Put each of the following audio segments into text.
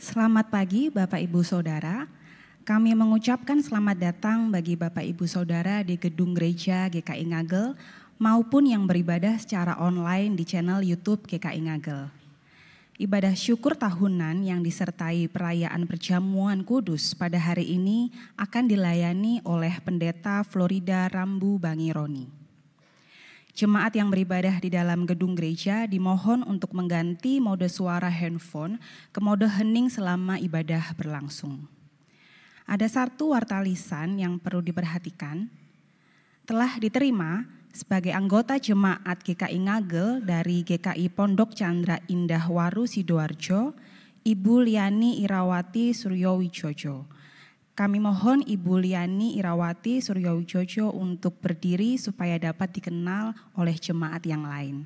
Selamat pagi Bapak Ibu Saudara. Kami mengucapkan selamat datang bagi Bapak Ibu Saudara di Gedung Gereja GKI Ngagel maupun yang beribadah secara online di channel YouTube GKI Ngagel. Ibadah syukur tahunan yang disertai perayaan perjamuan kudus pada hari ini akan dilayani oleh Pendeta Florida Rambu Bangironi. Jemaat yang beribadah di dalam gedung gereja dimohon untuk mengganti mode suara handphone ke mode hening selama ibadah berlangsung. Ada satu warta lisan yang perlu diperhatikan. Telah diterima sebagai anggota jemaat GKI Ngagel dari GKI Pondok Chandra Indah Waru Sidoarjo, Ibu Liani Irawati Suryowijojo. Kami mohon Ibu Liani Irawati Suryowijojo untuk berdiri supaya dapat dikenal oleh jemaat yang lain.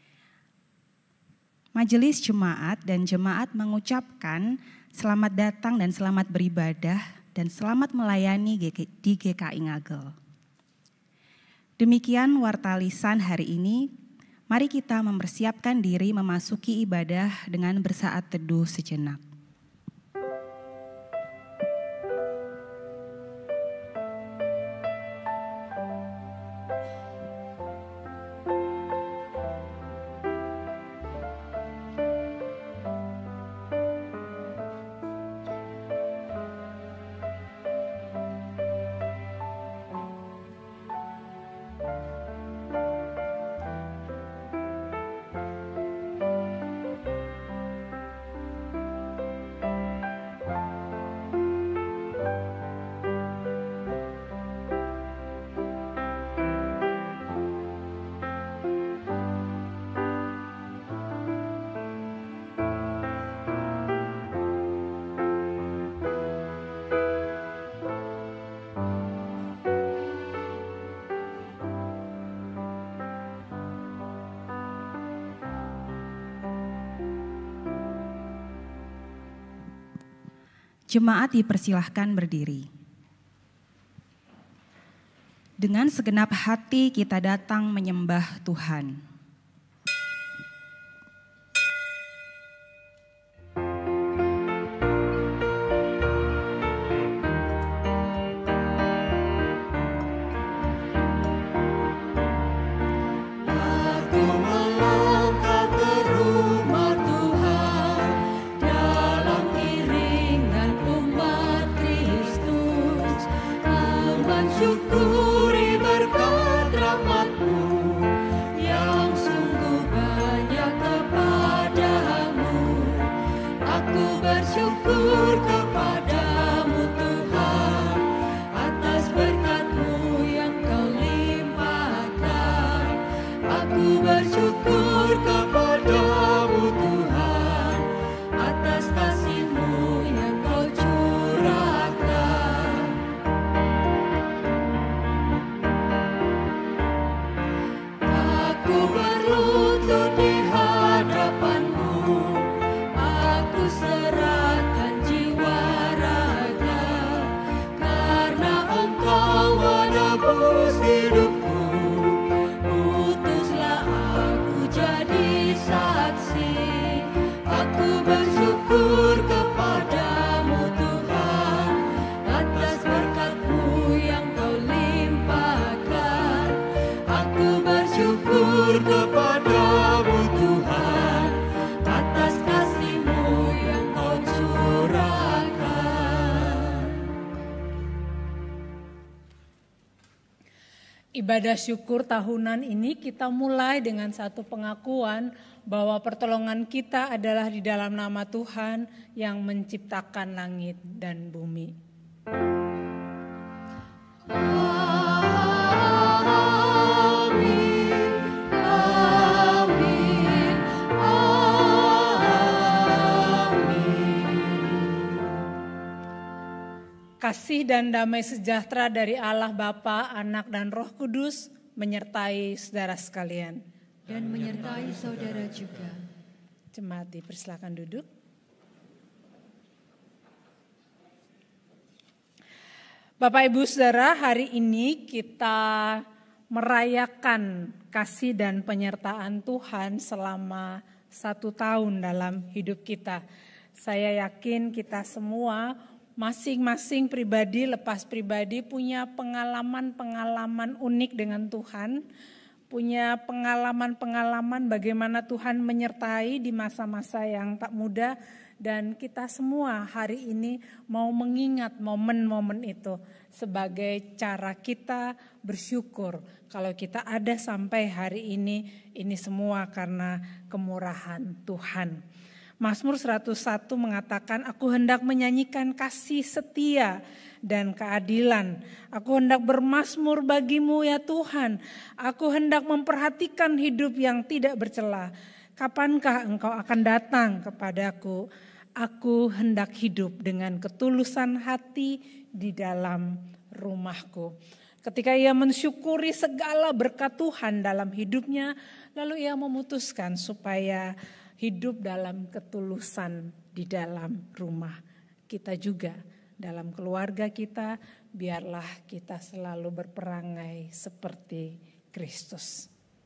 Majelis jemaat dan jemaat mengucapkan selamat datang dan selamat beribadah dan selamat melayani di GKI Ngagel. Demikian warta lisan hari ini. Mari kita mempersiapkan diri memasuki ibadah dengan bersaat teduh sejenak. Jemaat dipersilahkan berdiri. Dengan segenap hati kita datang menyembah Tuhan. Syukuri berkat rahmat-Mu yang sungguh banyak kepadamu. Aku bersyukur kepadamu Tuhan atas berkat-Mu yang Kau limpahkan. Aku bersyukur kepadamu Tuhan atas kasih-Mu yang Kau curahkan. Aku berlutut di hadapan-Mu, aku serahkan jiwa raga, karena Engkau menebus hidupku. Utuslah aku jadi saksi, aku bersyukur kepadamu Tuhan atas berkat-Mu yang Kau limpahkan. Aku bersyukur kepadamu Tuhan atas kasih-Mu yang Kau curahkan. Ibadah syukur tahunan ini kita mulai dengan satu pengakuan bahwa pertolongan kita adalah di dalam nama Tuhan yang menciptakan langit dan bumi. Kasih dan damai sejahtera dari Allah Bapa, Anak dan Roh Kudus menyertai saudara sekalian. Dan menyertai saudara juga. Jemaat dipersilakan duduk. Bapak Ibu Saudara, hari ini kita merayakan kasih dan penyertaan Tuhan selama 1 tahun dalam hidup kita. Saya yakin kita semua masing-masing pribadi, lepas pribadi punya pengalaman-pengalaman unik dengan Tuhan. Punya pengalaman-pengalaman bagaimana Tuhan menyertai di masa-masa yang tak mudah. Dan kita semua hari ini mau mengingat momen-momen itu sebagai cara kita bersyukur. Kalau kita ada sampai hari ini semua karena kemurahan Tuhan. Mazmur 101 mengatakan, aku hendak menyanyikan kasih setia dan keadilan. Aku hendak bermazmur bagimu ya Tuhan. Aku hendak memperhatikan hidup yang tidak bercela. Kapankah engkau akan datang kepadaku? Aku hendak hidup dengan ketulusan hati di dalam rumahku. Ketika ia mensyukuri segala berkat Tuhan dalam hidupnya, lalu ia memutuskan supaya hidup dalam ketulusan di dalam rumah kita juga. Dalam keluarga kita, biarlah kita selalu berperangai seperti Kristus.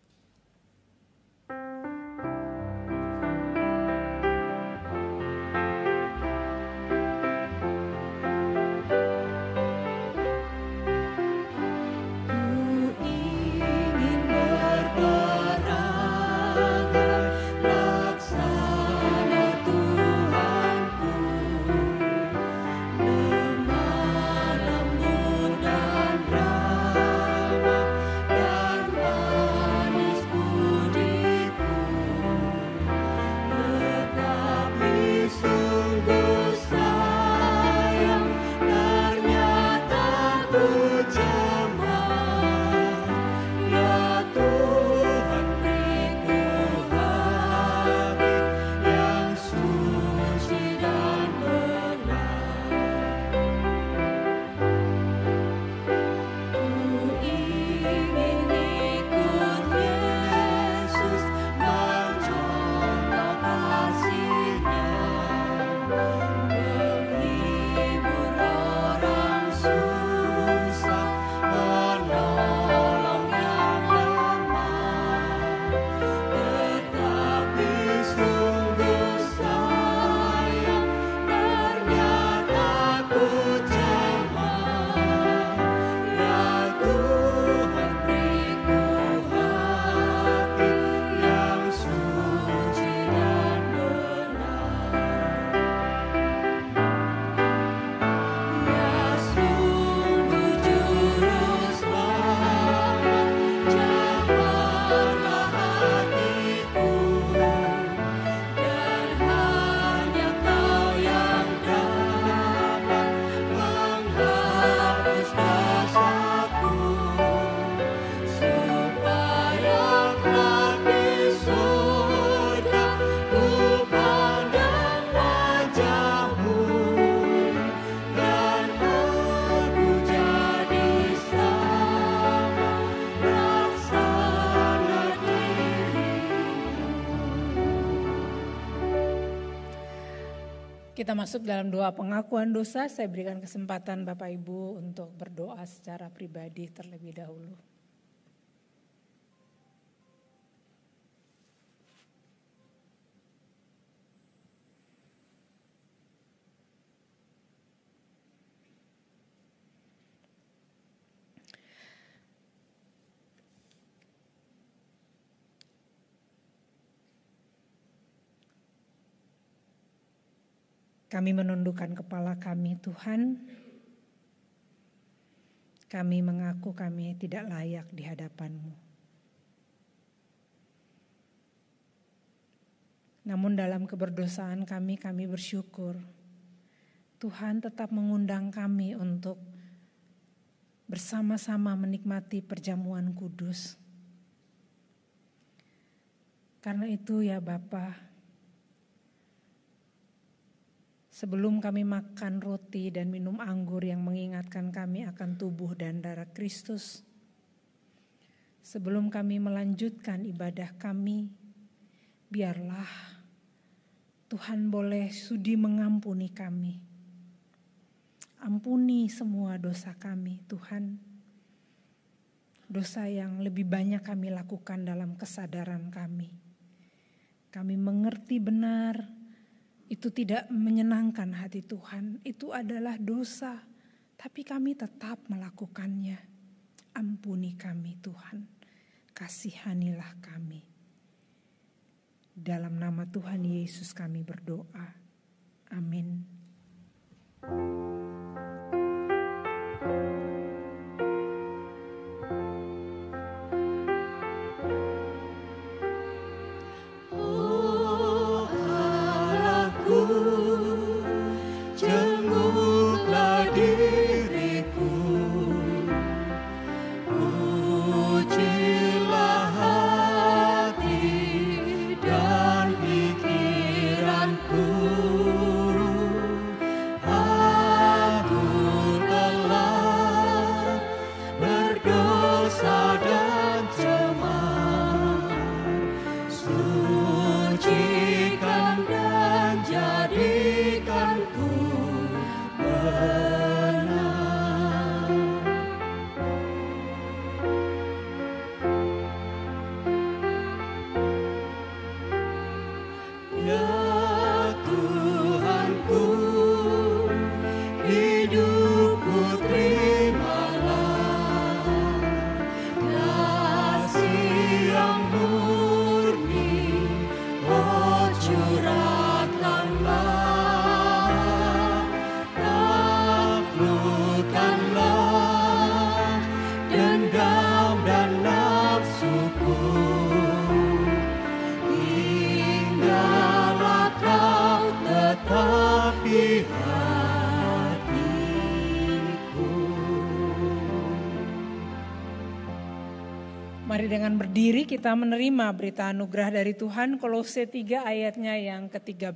Kita masuk dalam doa pengakuan dosa. Saya berikan kesempatan Bapak Ibu untuk berdoa secara pribadi terlebih dahulu. Kami menundukkan kepala kami, Tuhan. Kami mengaku kami tidak layak di hadapan-Mu. Namun dalam keberdosaan kami bersyukur. Tuhan tetap mengundang kami untuk bersama-sama menikmati perjamuan kudus. Karena itu ya Bapa, sebelum kami makan roti dan minum anggur yang mengingatkan kami akan tubuh dan darah Kristus, sebelum kami melanjutkan ibadah kami, biarlah Tuhan boleh sudi mengampuni kami. Ampuni semua dosa kami, Tuhan. Dosa yang lebih banyak kami lakukan dalam kesadaran kami. Kami mengerti benar, itu tidak menyenangkan hati Tuhan, itu adalah dosa, tapi kami tetap melakukannya. Ampuni kami Tuhan, kasihanilah kami. Dalam nama Tuhan Yesus kami berdoa. Amin. Mari dengan berdiri kita menerima berita anugerah dari Tuhan. Kolose 3 ayatnya yang ke-13.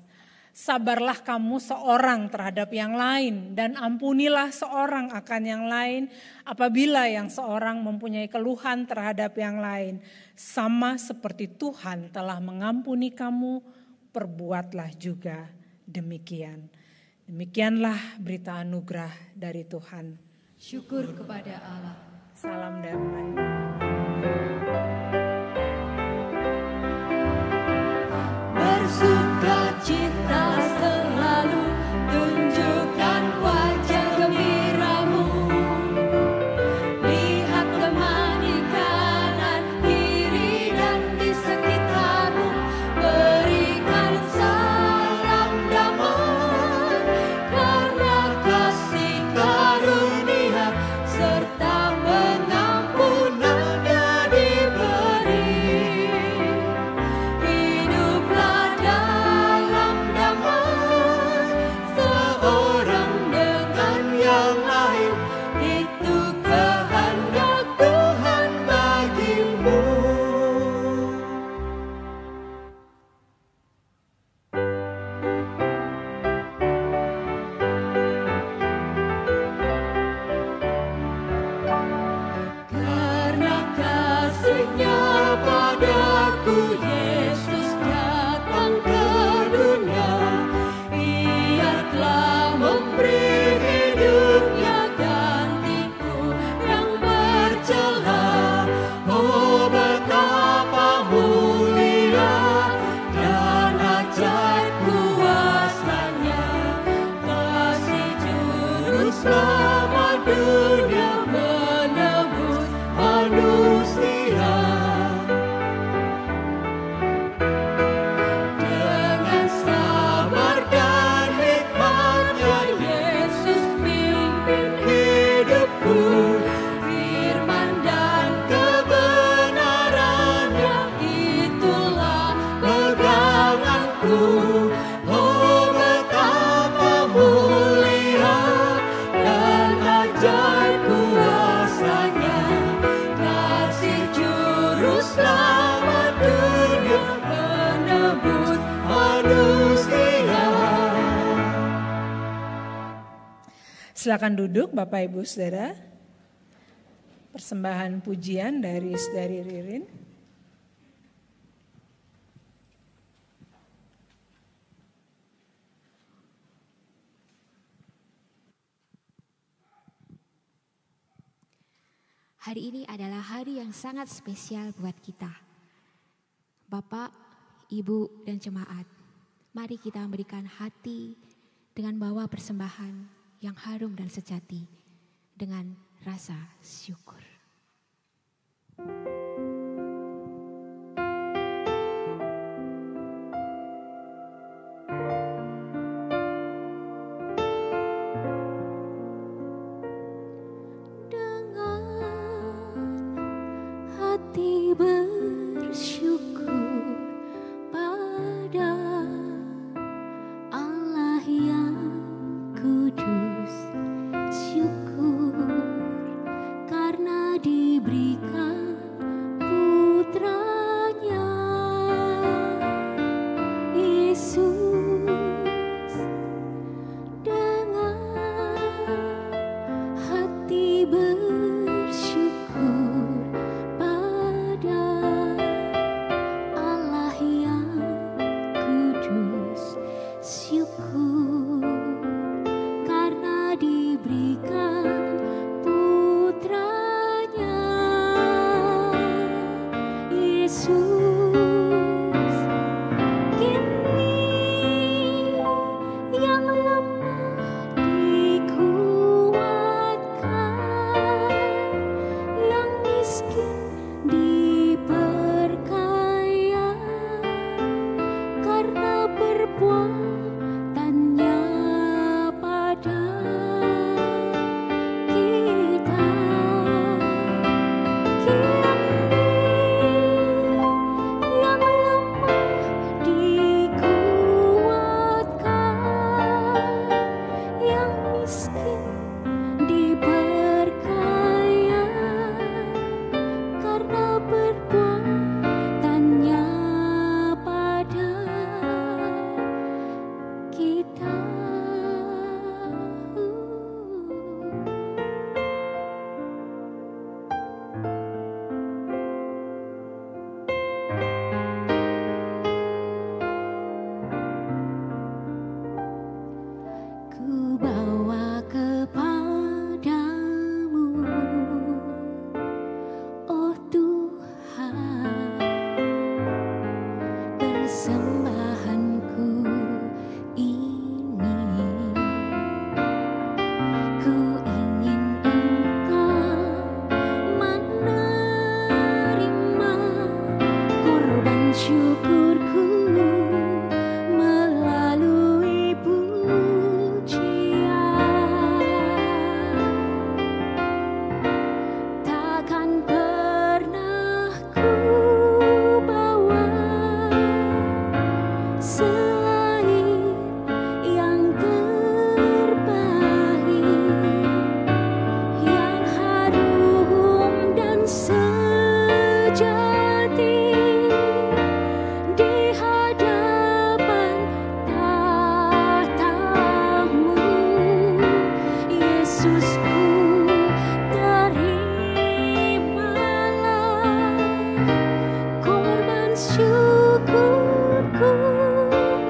Sabarlah kamu seorang terhadap yang lain dan ampunilah seorang akan yang lain apabila yang seorang mempunyai keluhan terhadap yang lain. Sama seperti Tuhan telah mengampuni kamu, perbuatlah juga demikian. Demikianlah berita anugerah dari Tuhan. Syukur kepada Allah. Salam damai. Bersukacita selalu, tunjukkan wajah gembiramu. Lihat teman di kanan, kiri dan di sekitarmu. Berikan salam damai, karena kasih karunia serta pengampunannya diberi. Hiduplah dalam damai, seorang dengan yang lain, itu kehendak Tuhan bagimu. Karena kasih-Nya padaku, Yesus datang ke dunia. Ia telah memberi hidup-Nya gantiku yang bercela. Oh, betapa mulia dan ajaib kuasa-Nya. Kasih juru selamat dunia menebus manusia. Dengan sabar dan hikmat-Nya Yesus pimpin hidupku. Firman dan kebenaran-Nya itulah peganganku. Oh, betapa mulia dan ajaib kuasa-Nya. Kasih juru selamat dunia menebus manusia. Silakan duduk Bapak Ibu Saudara. Persembahan pujian dari Saudari Ririn. Hari ini adalah hari yang sangat spesial buat kita. Bapak, Ibu, dan jemaat. Mari kita memberikan hati dengan bawa persembahan yang harum dan sejati dengan rasa syukur. Hati bersyukur pada Allah yang kudus, syukur karena diberikan putranya Yesus. Dengan hati bersyukur pada Allah yang kudus, syukur karena diberikan putranya Yesus. Kini yang lemah dikuatkan, yang miskin diperkaya karena perbuatannya pada kita. Kini yang lemah dikuatkan, yang miskin diperkaya karena perbuatannya pada kita. Ku bawa kepadamu, oh Tuhan, persembahanku ini. Ku ingin Engkau menerima korban syukurku melalui pujian. Takkan pernah ku bawa selain yang terbaik, yang harum dan sejati di hadapan tahta-Mu. Yesusku, terimalah korban syukurku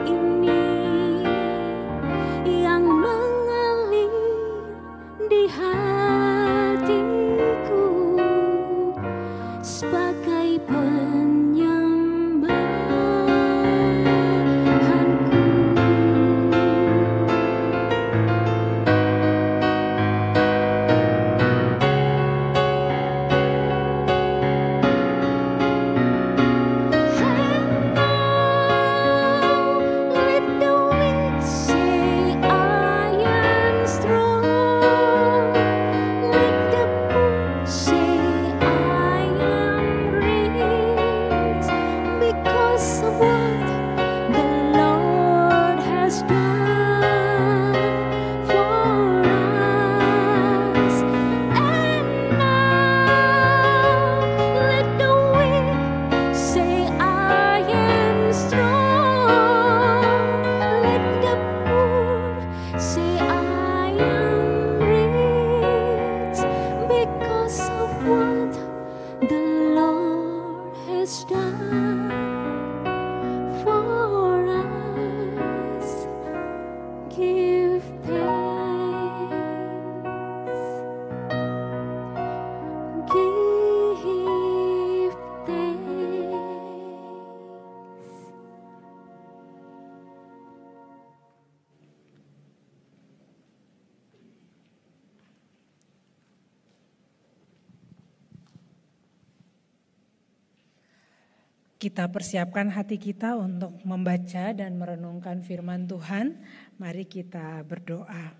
Kita persiapkan hati kita untuk membaca dan merenungkan firman Tuhan. Mari kita berdoa.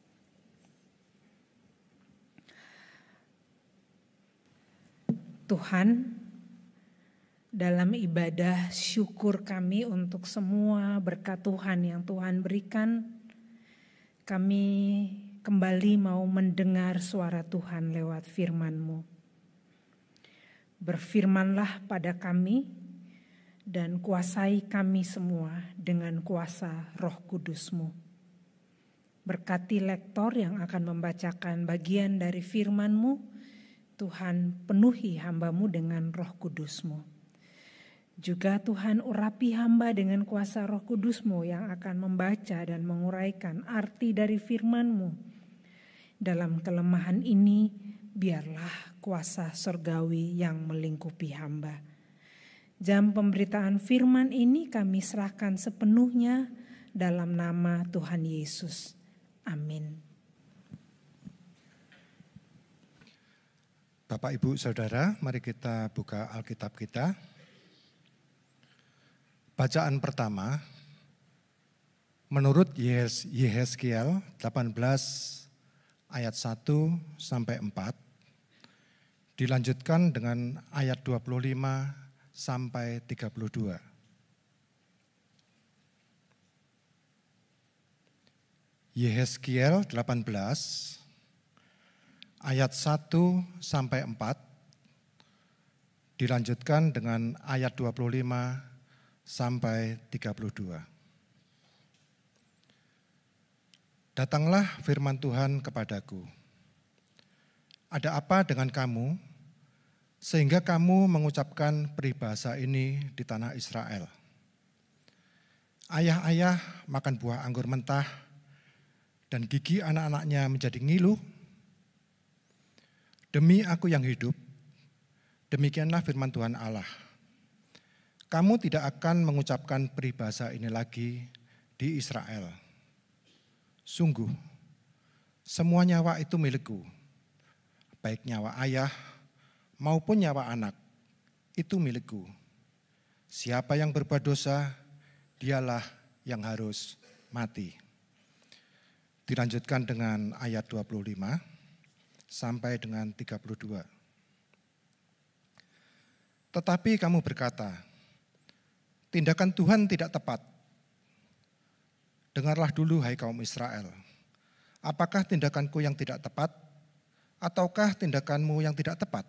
Tuhan, dalam ibadah syukur kami untuk semua berkat Tuhan yang Tuhan berikan, kami kembali mau mendengar suara Tuhan lewat firman-Mu. Berfirmanlah pada kami dan kuasai kami semua dengan kuasa Roh Kudus-Mu. Berkati lektor yang akan membacakan bagian dari firman-Mu, Tuhan penuhi hamba-Mu dengan Roh Kudus-Mu. Juga Tuhan urapi hamba dengan kuasa Roh Kudus-Mu yang akan membaca dan menguraikan arti dari firman-Mu. Dalam kelemahan ini, biarlah kuasa surgawi yang melingkupi hamba. Jam pemberitaan firman ini kami serahkan sepenuhnya dalam nama Tuhan Yesus. Amin. Bapak, Ibu, Saudara, mari kita buka Alkitab kita. Bacaan pertama, menurut Yehezkiel 18 ayat 1 sampai 4, dilanjutkan dengan ayat 25 sampai 32. Yehezkiel 18 ayat 1 sampai 4 dilanjutkan dengan ayat 25 sampai 32. Datanglah firman Tuhan kepadaku. Ada apa dengan kamu, sehingga kamu mengucapkan peribahasa ini di tanah Israel? Ayah-ayah makan buah anggur mentah, dan gigi anak-anaknya menjadi ngilu. Demi aku yang hidup, demikianlah firman Tuhan Allah. Kamu tidak akan mengucapkan peribahasa ini lagi di Israel. Sungguh, semua nyawa itu milikku, baik nyawa ayah maupun nyawa anak, itu milikku. Siapa yang berbuat dosa, dialah yang harus mati. Dilanjutkan dengan ayat 25 sampai dengan 32. Tetapi kamu berkata, tindakan Tuhan tidak tepat. Dengarlah dulu, hai kaum Israel. Apakah tindakanku yang tidak tepat, ataukah tindakanmu yang tidak tepat?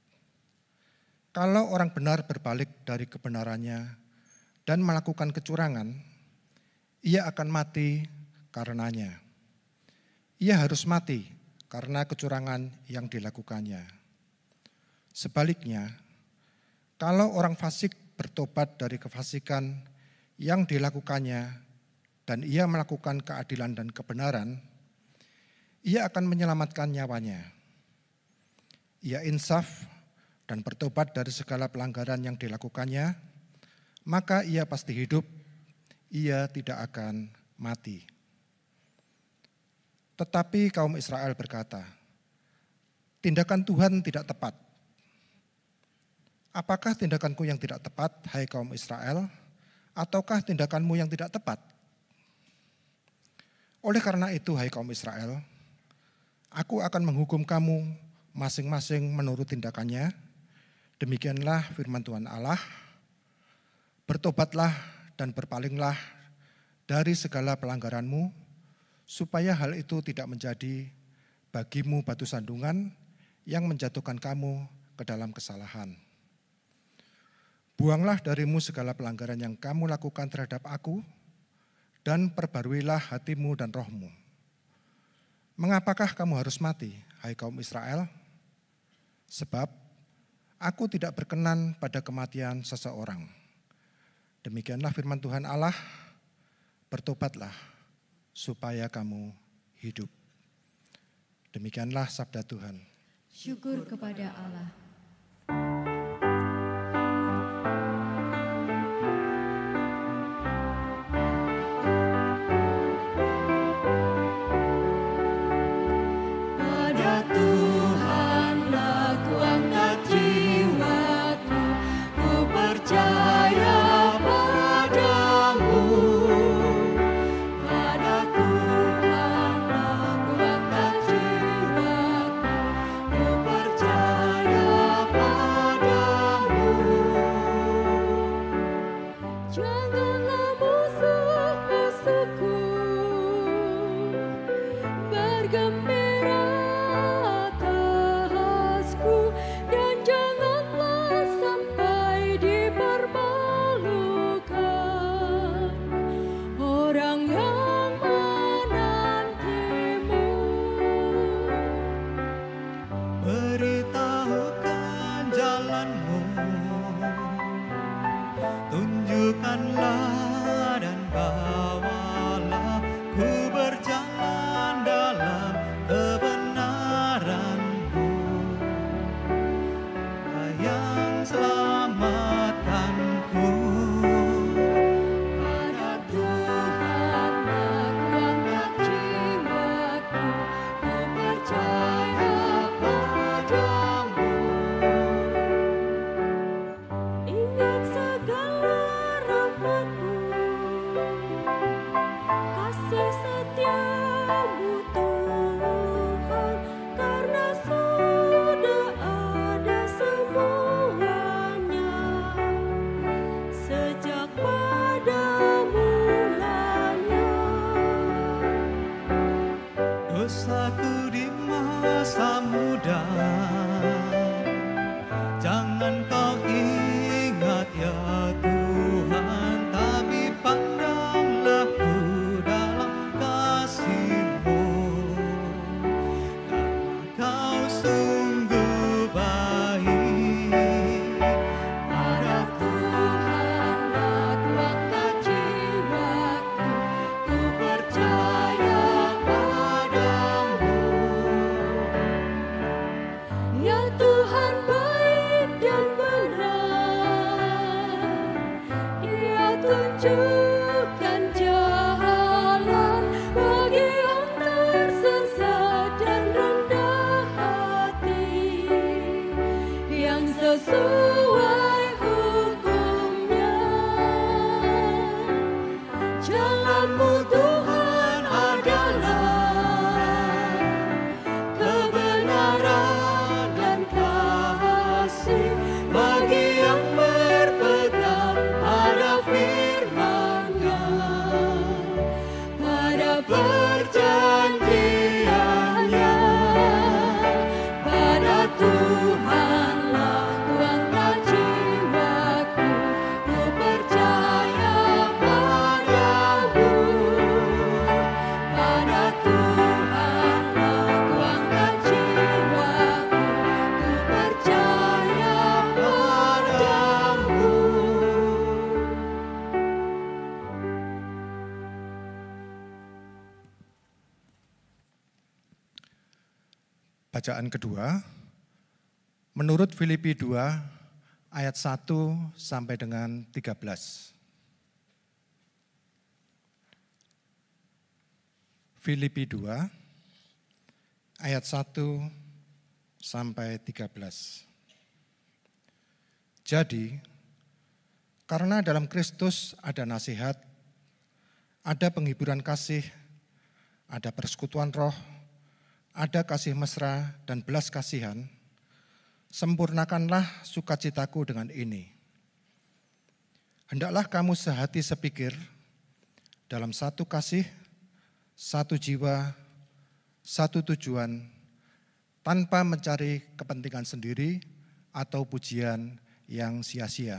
Kalau orang benar berbalik dari kebenarannya dan melakukan kecurangan, ia akan mati karenanya. Ia harus mati karena kecurangan yang dilakukannya. Sebaliknya, kalau orang fasik bertobat dari kefasikan yang dilakukannya dan ia melakukan keadilan dan kebenaran, ia akan menyelamatkan nyawanya. Ia insaf dan bertobat dari segala pelanggaran yang dilakukannya, maka ia pasti hidup, ia tidak akan mati. Tetapi kaum Israel berkata, tindakan Tuhan tidak tepat. Apakah tindakanku yang tidak tepat, hai kaum Israel, ataukah tindakanmu yang tidak tepat? Oleh karena itu, hai kaum Israel, aku akan menghukum kamu masing-masing menurut tindakannya. Demikianlah firman Tuhan Allah, bertobatlah dan berpalinglah dari segala pelanggaranmu, supaya hal itu tidak menjadi bagimu batu sandungan yang menjatuhkan kamu ke dalam kesalahan. Buanglah darimu segala pelanggaran yang kamu lakukan terhadap aku, dan perbaruilah hatimu dan rohmu. Mengapakah kamu harus mati, hai kaum Israel? Sebab aku tidak berkenan pada kematian seseorang. Demikianlah firman Tuhan Allah, bertobatlah supaya kamu hidup. Demikianlah sabda Tuhan. Syukur kepada Allah. Pada Tuhanlah ku angkat jiwaku, ku percaya Kasih setiamu Tuhan, karena sudah ada semuanya sejak pada mulanya. Dosaku di masa muda, jangan kau ingat ya Tuhan, tapi pandanglah ku dalam kasih-Mu, karena kau sungguh baik. Pada Tuhanlah kuangkat jiwaku, ku percaya padamu. Ya Tuhan baik dan benar, Dia tunjukkan jalan bagi yang tersesat dan rendah hati, yang sesuai hukum-Nya. Jalan-Mu Tuhan adalah kebenaran dan kasih bagi yang berpegang pada firman-Nya, pada perjanjian-Nya. Pada Tuhanlah kuangkat jiwaku, ku percaya padamu. Pada Tuhanlah kuangkat jiwaku, ku percaya padamu. Bacaan kedua, menurut Filipi 2 ayat 1 sampai dengan 13. Filipi 2 ayat 1 sampai 13. Jadi, karena dalam Kristus ada nasihat, ada penghiburan kasih, ada persekutuan roh, ada kasih mesra dan belas kasihan, sempurnakanlah sukacitaku dengan ini. Hendaklah kamu sehati sepikir, dalam satu kasih, satu jiwa, satu tujuan, tanpa mencari kepentingan sendiri atau pujian yang sia-sia.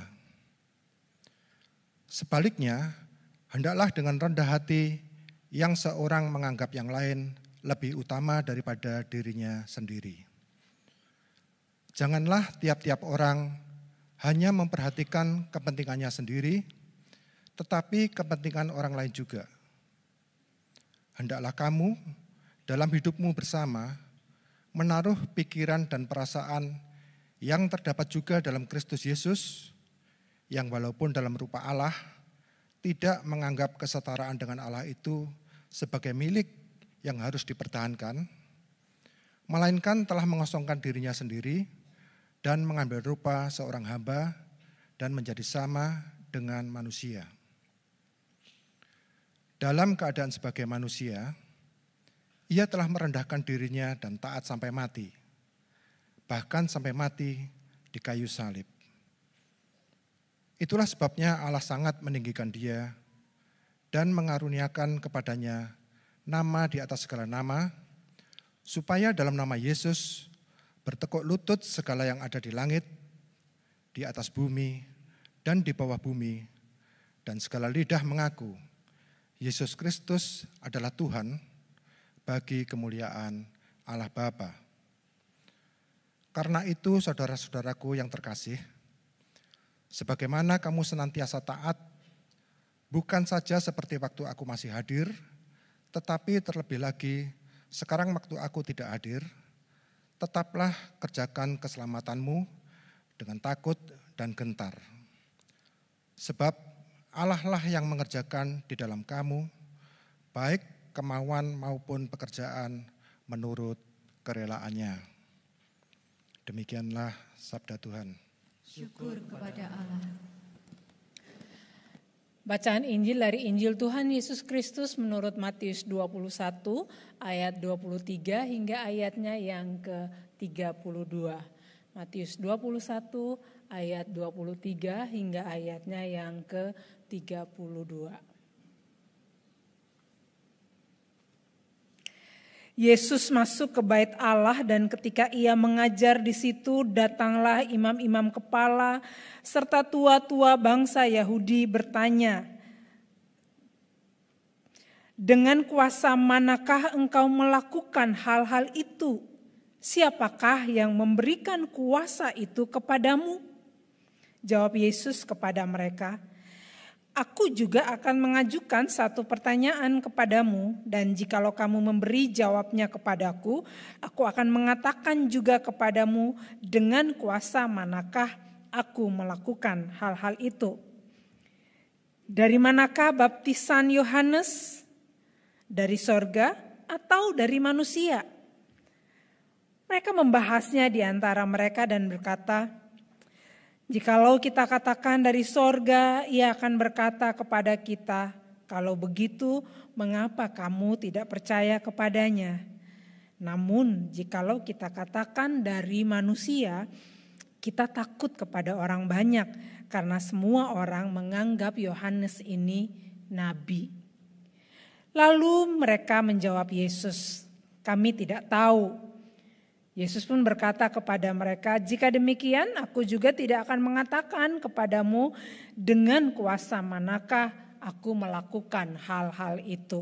Sebaliknya, hendaklah dengan rendah hati yang seorang menganggap yang lain lebih utama daripada dirinya sendiri. Janganlah tiap-tiap orang hanya memperhatikan kepentingannya sendiri, tetapi kepentingan orang lain juga. Hendaklah kamu dalam hidupmu bersama menaruh pikiran dan perasaan yang terdapat juga dalam Kristus Yesus, yang walaupun dalam rupa Allah, tidak menganggap kesetaraan dengan Allah itu sebagai milik yang harus dipertahankan, melainkan telah mengosongkan dirinya sendiri dan mengambil rupa seorang hamba dan menjadi sama dengan manusia. Dalam keadaan sebagai manusia, ia telah merendahkan dirinya dan taat sampai mati, bahkan sampai mati di kayu salib. Itulah sebabnya Allah sangat meninggikan dia dan mengaruniakan kepadanya nama di atas segala nama, supaya dalam nama Yesus bertekuk lutut segala yang ada di langit, di atas bumi, dan di bawah bumi, dan segala lidah mengaku Yesus Kristus adalah Tuhan bagi kemuliaan Allah Bapa. Karena itu saudara-saudaraku yang terkasih, sebagaimana kamu senantiasa taat, bukan saja seperti waktu aku masih hadir, tetapi terlebih lagi sekarang waktu aku tidak hadir, tetaplah kerjakan keselamatanmu dengan takut dan gentar. Sebab Allah lah yang mengerjakan di dalam kamu, baik kemauan maupun pekerjaan menurut kerelaannya. Demikianlah sabda Tuhan. Syukur kepada Allah. Bacaan Injil dari Injil Tuhan Yesus Kristus menurut Matius 21 ayat 23 hingga ayatnya yang ke-32. Matius 21 ayat 23 hingga ayatnya yang ke-32. Yesus masuk ke bait Allah dan ketika ia mengajar di situ datanglah imam-imam kepala serta tua-tua bangsa Yahudi bertanya, "Dengan kuasa manakah engkau melakukan hal-hal itu? Siapakah yang memberikan kuasa itu kepadamu?" Jawab Yesus kepada mereka, "Aku juga akan mengajukan satu pertanyaan kepadamu dan jikalau kamu memberi jawabnya kepadaku, aku akan mengatakan juga kepadamu dengan kuasa manakah aku melakukan hal-hal itu. Dari manakah baptisan Yohanes? Dari sorga atau dari manusia?" Mereka membahasnya di antara mereka dan berkata, "Jikalau kita katakan dari sorga, ia akan berkata kepada kita, 'Kalau begitu, mengapa kamu tidak percaya kepadanya?' Namun, jikalau kita katakan dari manusia, kita takut kepada orang banyak, karena semua orang menganggap Yohanes ini nabi." Lalu mereka menjawab Yesus, "Kami tidak tahu." Yesus pun berkata kepada mereka, "Jika demikian, aku juga tidak akan mengatakan kepadamu dengan kuasa manakah aku melakukan hal-hal itu."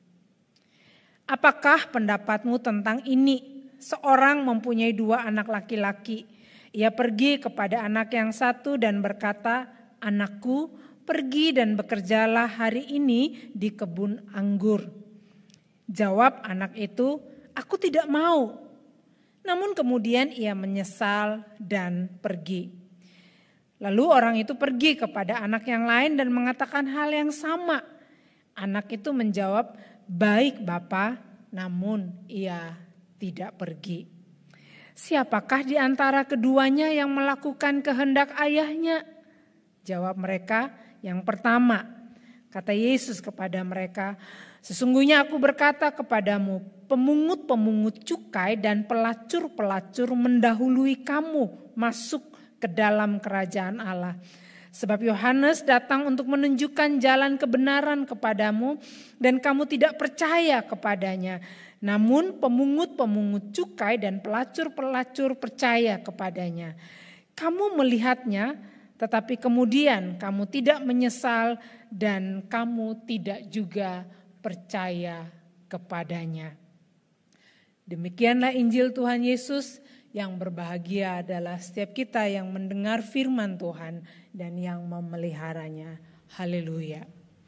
Apakah pendapatmu tentang ini? Seorang mempunyai 2 anak laki-laki. Ia pergi kepada anak yang satu dan berkata, "Anakku, pergi dan bekerjalah hari ini di kebun anggur." Jawab anak itu, "Aku tidak mau." Namun kemudian ia menyesal dan pergi. Lalu orang itu pergi kepada anak yang lain dan mengatakan hal yang sama. Anak itu menjawab, "Baik Bapa," namun ia tidak pergi. "Siapakah di antara keduanya yang melakukan kehendak ayahnya?" Jawab mereka, "Yang pertama." Kata Yesus kepada mereka, "Sesungguhnya aku berkata kepadamu, pemungut-pemungut cukai dan pelacur-pelacur mendahului kamu masuk ke dalam kerajaan Allah. Sebab Yohanes datang untuk menunjukkan jalan kebenaran kepadamu dan kamu tidak percaya kepadanya. Namun pemungut-pemungut cukai dan pelacur-pelacur percaya kepadanya. Kamu melihatnya, tetapi kemudian kamu tidak menyesal dan kamu tidak juga percaya kepadanya." Demikianlah Injil Tuhan Yesus. Yang berbahagia adalah setiap kita yang mendengar firman Tuhan dan yang memeliharanya. Haleluya.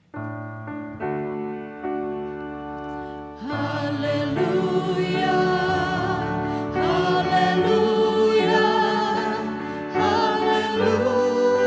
Haleluya, haleluya, haleluya.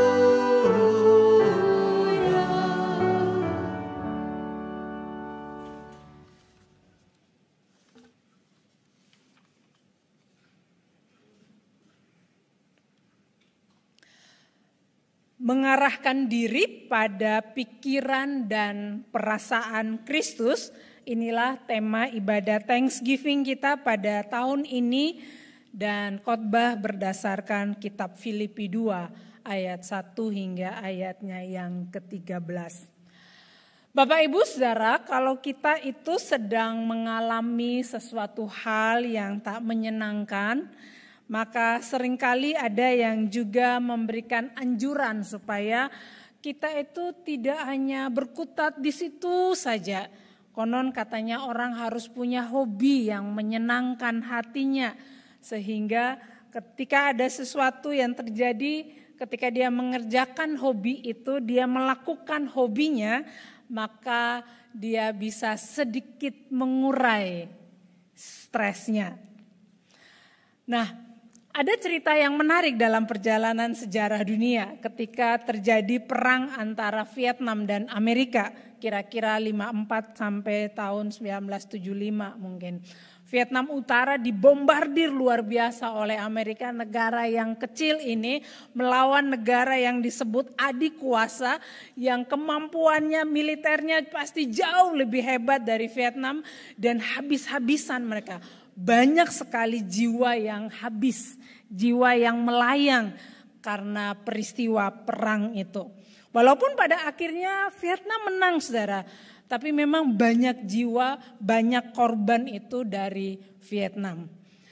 Mengarahkan diri pada pikiran dan perasaan Kristus, inilah tema ibadah Thanksgiving kita pada tahun ini dan khotbah berdasarkan kitab Filipi 2 ayat 1 hingga ayatnya yang ke-13. Bapak Ibu Saudara, kalau kita itu sedang mengalami sesuatu hal yang tak menyenangkan, maka seringkali ada yang juga memberikan anjuran supaya kita itu tidak hanya berkutat di situ saja. Konon katanya orang harus punya hobi yang menyenangkan hatinya. Sehingga ketika ada sesuatu yang terjadi, ketika dia mengerjakan hobi itu, dia melakukan hobinya, maka dia bisa sedikit mengurai stresnya. Nah, Ada cerita yang menarik dalam perjalanan sejarah dunia ketika terjadi perang antara Vietnam dan Amerika, kira-kira 54 sampai tahun 1975 mungkin. Vietnam Utara dibombardir luar biasa oleh Amerika, negara yang kecil ini melawan negara yang disebut adik kuasa yang kemampuannya militernya pasti jauh lebih hebat dari Vietnam dan habis-habisan mereka. Banyak sekali jiwa yang habis, jiwa yang melayang karena peristiwa perang itu. Walaupun pada akhirnya Vietnam menang, saudara. Tapi memang banyak jiwa, banyak korban itu dari Vietnam.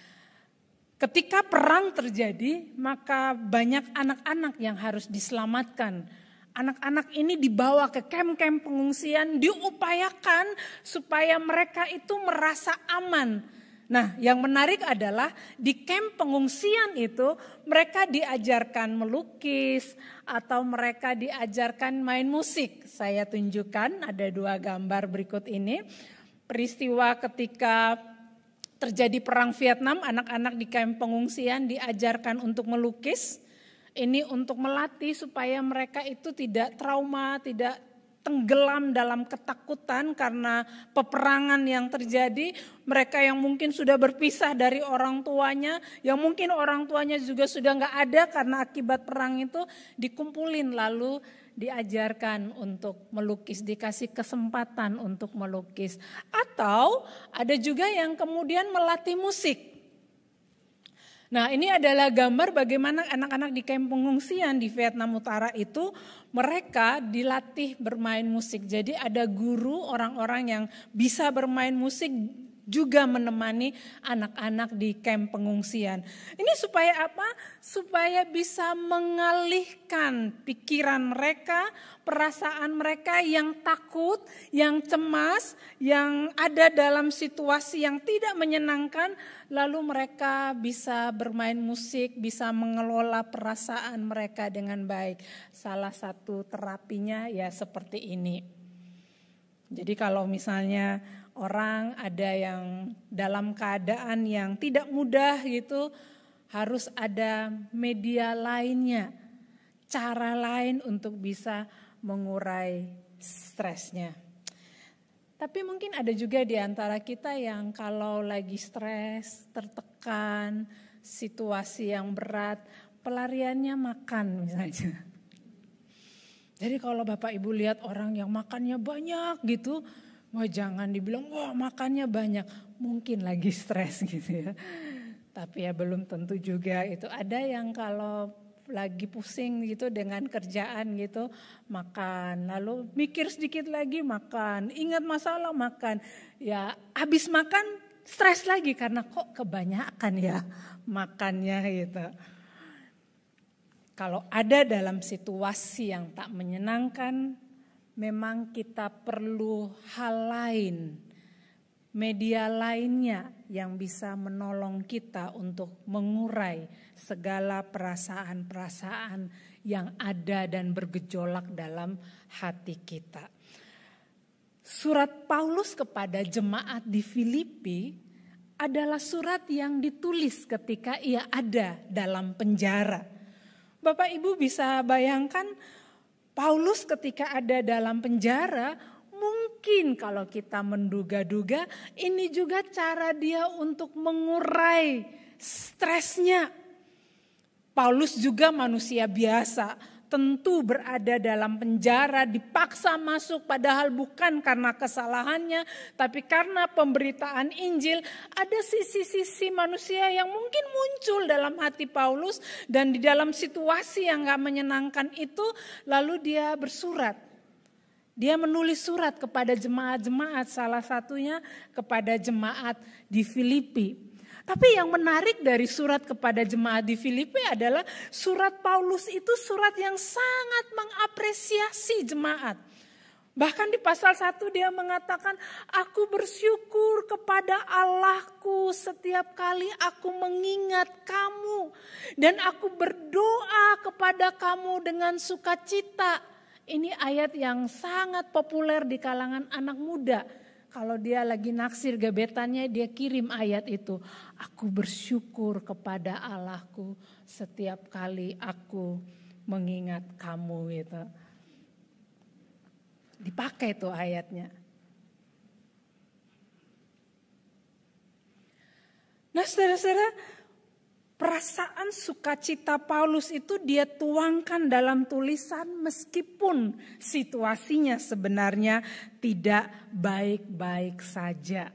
Ketika perang terjadi, maka banyak anak-anak yang harus diselamatkan. Anak-anak ini dibawa ke kamp-kamp pengungsian, diupayakan supaya mereka itu merasa aman. Nah, yang menarik adalah di kamp pengungsian itu mereka diajarkan melukis atau mereka diajarkan main musik. Saya tunjukkan ada 2 gambar berikut ini. Peristiwa ketika terjadi perang Vietnam, anak-anak di kamp pengungsian diajarkan untuk melukis. Ini untuk melatih supaya mereka itu tidak trauma, tidak tenggelam dalam ketakutan karena peperangan yang terjadi. Mereka yang mungkin sudah berpisah dari orang tuanya, yang mungkin orang tuanya juga sudah gak ada karena akibat perang itu, dikumpulin lalu diajarkan untuk melukis, dikasih kesempatan untuk melukis. Atau ada juga yang kemudian melatih musik. Nah, ini adalah gambar bagaimana anak-anak di kamp pengungsian di Vietnam Utara itu mereka dilatih bermain musik. Jadi ada guru, orang-orang yang bisa bermain musik juga menemani anak-anak di kamp pengungsian. Ini supaya apa? Supaya bisa mengalihkan pikiran mereka, perasaan mereka yang takut, yang cemas, yang ada dalam situasi yang tidak menyenangkan. Lalu mereka bisa bermain musik, bisa mengelola perasaan mereka dengan baik. Salah satu terapinya ya seperti ini. Jadi kalau misalnya orang ada yang dalam keadaan yang tidak mudah gitu, harus ada media lainnya, cara lain untuk bisa mengurai stresnya. Tapi mungkin ada juga di antara kita yang kalau lagi stres, tertekan, situasi yang berat, pelariannya makan misalnya. Jadi kalau Bapak Ibu lihat orang yang makannya banyak gitu, wah jangan dibilang wah makannya banyak, mungkin lagi stres gitu ya. Tapi ya belum tentu juga itu. Ada yang kalau lagi pusing gitu dengan kerjaan gitu makan, lalu mikir sedikit lagi makan, ingat masalah makan, ya habis makan stres lagi karena kok kebanyakan ya makannya gitu. Kalau ada dalam situasi yang tak menyenangkan, memang kita perlu hal lain, media lainnya yang bisa menolong kita untuk mengurai segala perasaan-perasaan yang ada dan bergejolak dalam hati kita. Surat Paulus kepada jemaat di Filipi adalah surat yang ditulis ketika ia ada dalam penjara. Bapak Ibu bisa bayangkan Paulus ketika ada dalam penjara, mungkin kalau kita menduga-duga ini juga cara dia untuk mengurai stresnya. Paulus juga manusia biasa, tentu berada dalam penjara, dipaksa masuk padahal bukan karena kesalahannya, tapi karena pemberitaan Injil. Ada sisi-sisi manusia yang mungkin muncul dalam hati Paulus dan di dalam situasi yang gak menyenangkan itu, lalu dia bersurat. Dia menulis surat kepada jemaat-jemaat, salah satunya kepada jemaat di Filipi. Tapi yang menarik dari surat kepada jemaat di Filipi adalah surat Paulus itu surat yang sangat mengapresiasi jemaat. Bahkan di pasal 1 dia mengatakan, aku bersyukur kepada Allahku setiap kali aku mengingat kamu. Dan aku berdoa kepada kamu dengan sukacita. Ini ayat yang sangat populer di kalangan anak muda. Kalau dia lagi naksir gebetannya, dia kirim ayat itu. Aku bersyukur kepada Allahku setiap kali aku mengingat kamu gitu. Dipakai tuh ayatnya. Nah saudara-saudara, perasaan sukacita Paulus itu dia tuangkan dalam tulisan meskipun situasinya sebenarnya tidak baik-baik saja.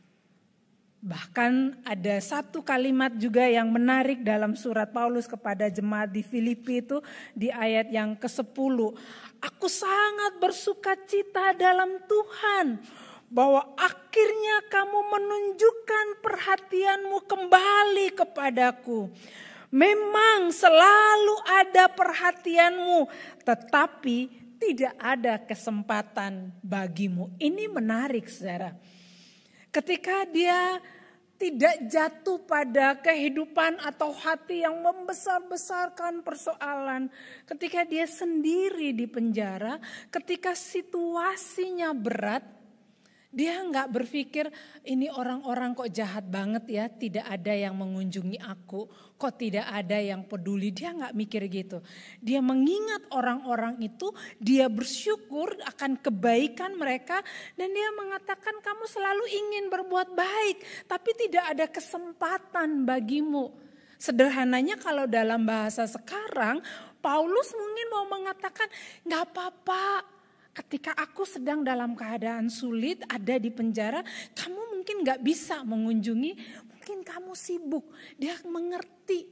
Bahkan ada satu kalimat juga yang menarik dalam surat Paulus kepada jemaat di Filipi itu di ayat yang ke-10. Aku sangat bersukacita dalam Tuhan bahwa akhirnya kamu menunjukkan perhatianmu kembali kepadaku. Memang selalu ada perhatianmu, tetapi tidak ada kesempatan bagimu. Ini menarik saudara. Ketika dia tidak jatuh pada kehidupan atau hati yang membesar-besarkan persoalan. Ketika dia sendiri di penjara, ketika situasinya berat, dia nggak berpikir ini orang-orang kok jahat banget ya, tidak ada yang mengunjungi aku, kok tidak ada yang peduli. Dia nggak mikir gitu. Dia mengingat orang-orang itu, dia bersyukur akan kebaikan mereka dan dia mengatakan kamu selalu ingin berbuat baik, tapi tidak ada kesempatan bagimu. Sederhananya kalau dalam bahasa sekarang, Paulus mungkin mau mengatakan nggak apa-apa. Ketika aku sedang dalam keadaan sulit, ada di penjara, kamu mungkin gak bisa mengunjungi, mungkin kamu sibuk. Dia mengerti,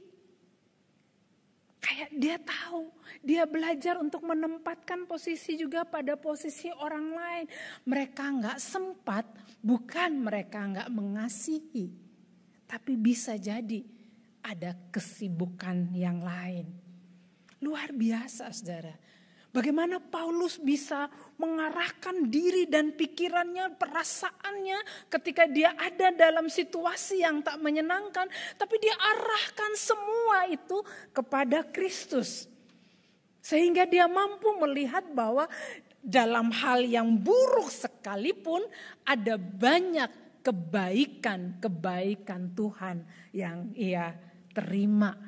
kayak dia tahu, dia belajar untuk menempatkan posisi juga pada posisi orang lain. Mereka gak sempat, bukan mereka gak mengasihi, tapi bisa jadi ada kesibukan yang lain. Luar biasa saudara. Bagaimana Paulus bisa mengarahkan diri dan pikirannya, perasaannya ketika dia ada dalam situasi yang tak menyenangkan. Tapi dia arahkan semua itu kepada Kristus. Sehingga dia mampu melihat bahwa dalam hal yang buruk sekalipun ada banyak kebaikan-kebaikan Tuhan yang ia terima.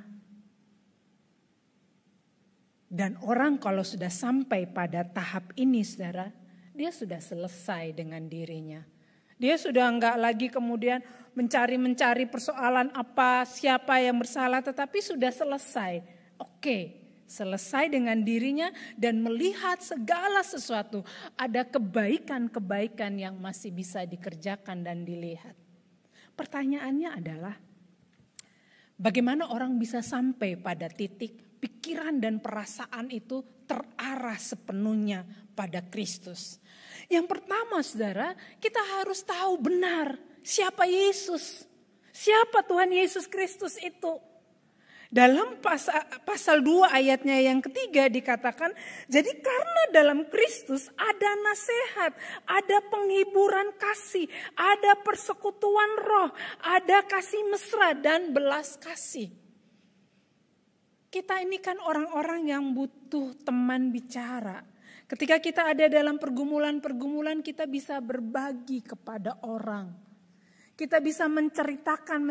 Dan orang kalau sudah sampai pada tahap ini saudara, dia sudah selesai dengan dirinya. Dia sudah enggak lagi kemudian mencari persoalan apa, siapa yang bersalah, tetapi sudah selesai. Oke, selesai dengan dirinya dan melihat segala sesuatu. Ada kebaikan-kebaikan yang masih bisa dikerjakan dan dilihat. Pertanyaannya adalah, bagaimana orang bisa sampai pada titik pikiran dan perasaan itu terarah sepenuhnya pada Kristus. Yang pertama saudara, kita harus tahu benar siapa Yesus. Siapa Tuhan Yesus Kristus itu. Dalam pasal 2 ayatnya yang ketiga dikatakan, jadi karena dalam Kristus ada nasihat, ada penghiburan kasih, ada persekutuan roh, ada kasih mesra dan belas kasih. Kita ini kan orang-orang yang butuh teman bicara. Ketika kita ada dalam pergumulan-pergumulan, kita bisa berbagi kepada orang. Kita bisa menceritakan,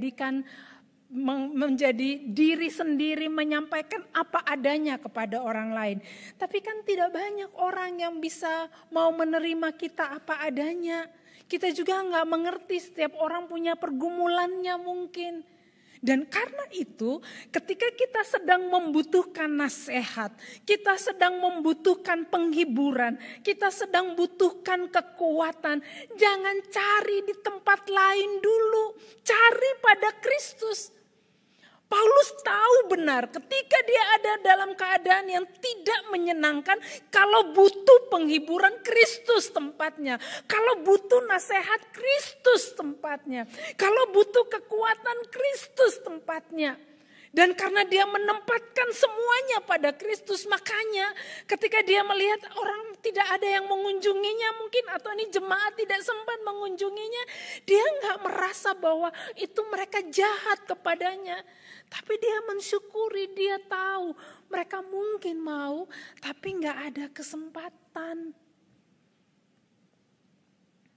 menjadi diri sendiri, menyampaikan apa adanya kepada orang lain. Tapi kan tidak banyak orang yang bisa mau menerima kita apa adanya. Kita juga nggak mengerti, setiap orang punya pergumulannya mungkin. Dan karena itu ketika kita sedang membutuhkan nasihat, kita sedang membutuhkan penghiburan, kita sedang butuhkan kekuatan, jangan cari di tempat lain dulu, cari pada Kristus. Paulus tahu benar ketika dia ada dalam keadaan yang tidak menyenangkan, kalau butuh penghiburan Kristus tempatnya, kalau butuh nasihat Kristus tempatnya, kalau butuh kekuatan Kristus tempatnya. Dan karena dia menempatkan semuanya pada Kristus, makanya ketika dia melihat orang tidak ada yang mengunjunginya mungkin, atau ini jemaat tidak sempat mengunjunginya, dia nggak merasa bahwa itu mereka jahat kepadanya. Tapi dia mensyukuri, dia tahu mereka mungkin mau, tapi nggak ada kesempatan.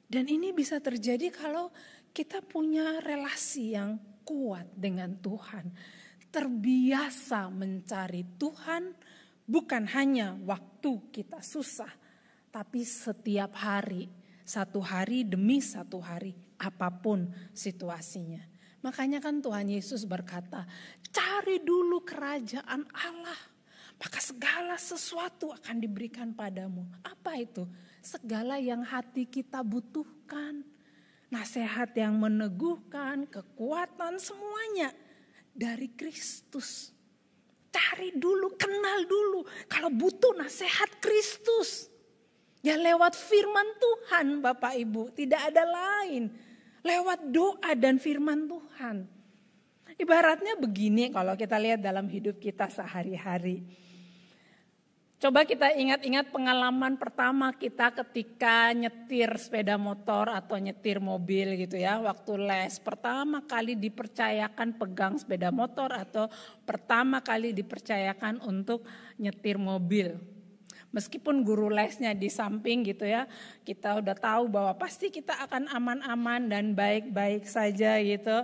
Dan ini bisa terjadi kalau kita punya relasi yang kuat dengan Tuhan. Terbiasa mencari Tuhan bukan hanya waktu kita susah, tapi setiap hari, satu hari demi satu hari, apapun situasinya. Makanya kan Tuhan Yesus berkata, cari dulu kerajaan Allah, maka segala sesuatu akan diberikan padamu. Apa itu? Segala yang hati kita butuhkan, nasihat yang meneguhkan, kekuatan, semuanya dari Kristus. Cari dulu, kenal dulu. Kalau butuh nasihat Kristus, ya lewat firman Tuhan Bapak Ibu, tidak ada lain. Lewat doa dan firman Tuhan. Ibaratnya begini kalau kita lihat dalam hidup kita sehari-hari. Coba kita ingat-ingat pengalaman pertama kita ketika nyetir sepeda motor atau nyetir mobil gitu ya. Waktu les pertama kali dipercayakan pegang sepeda motor atau pertama kali dipercayakan untuk nyetir mobil. Meskipun guru lesnya di samping gitu ya, kita udah tahu bahwa pasti kita akan aman-aman dan baik-baik saja gitu.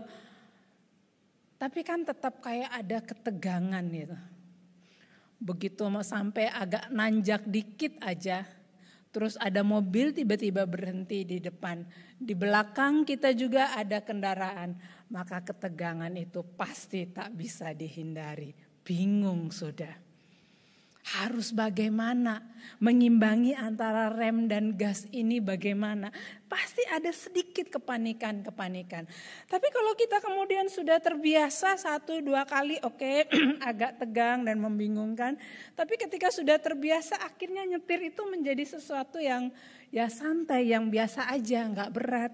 Tapi kan tetap kayak ada ketegangan gitu. Begitu mau sampai agak nanjak dikit aja, terus ada mobil tiba-tiba berhenti di depan. Di belakang kita juga ada kendaraan, maka ketegangan itu pasti tak bisa dihindari. Bingung sudah. Harus bagaimana mengimbangi antara rem dan gas ini bagaimana. Pasti ada sedikit kepanikan. Tapi kalau kita kemudian sudah terbiasa 1-2 kali oke, agak tegang dan membingungkan. Tapi ketika sudah terbiasa akhirnya nyetir itu menjadi sesuatu yang ya santai, yang biasa aja, gak berat.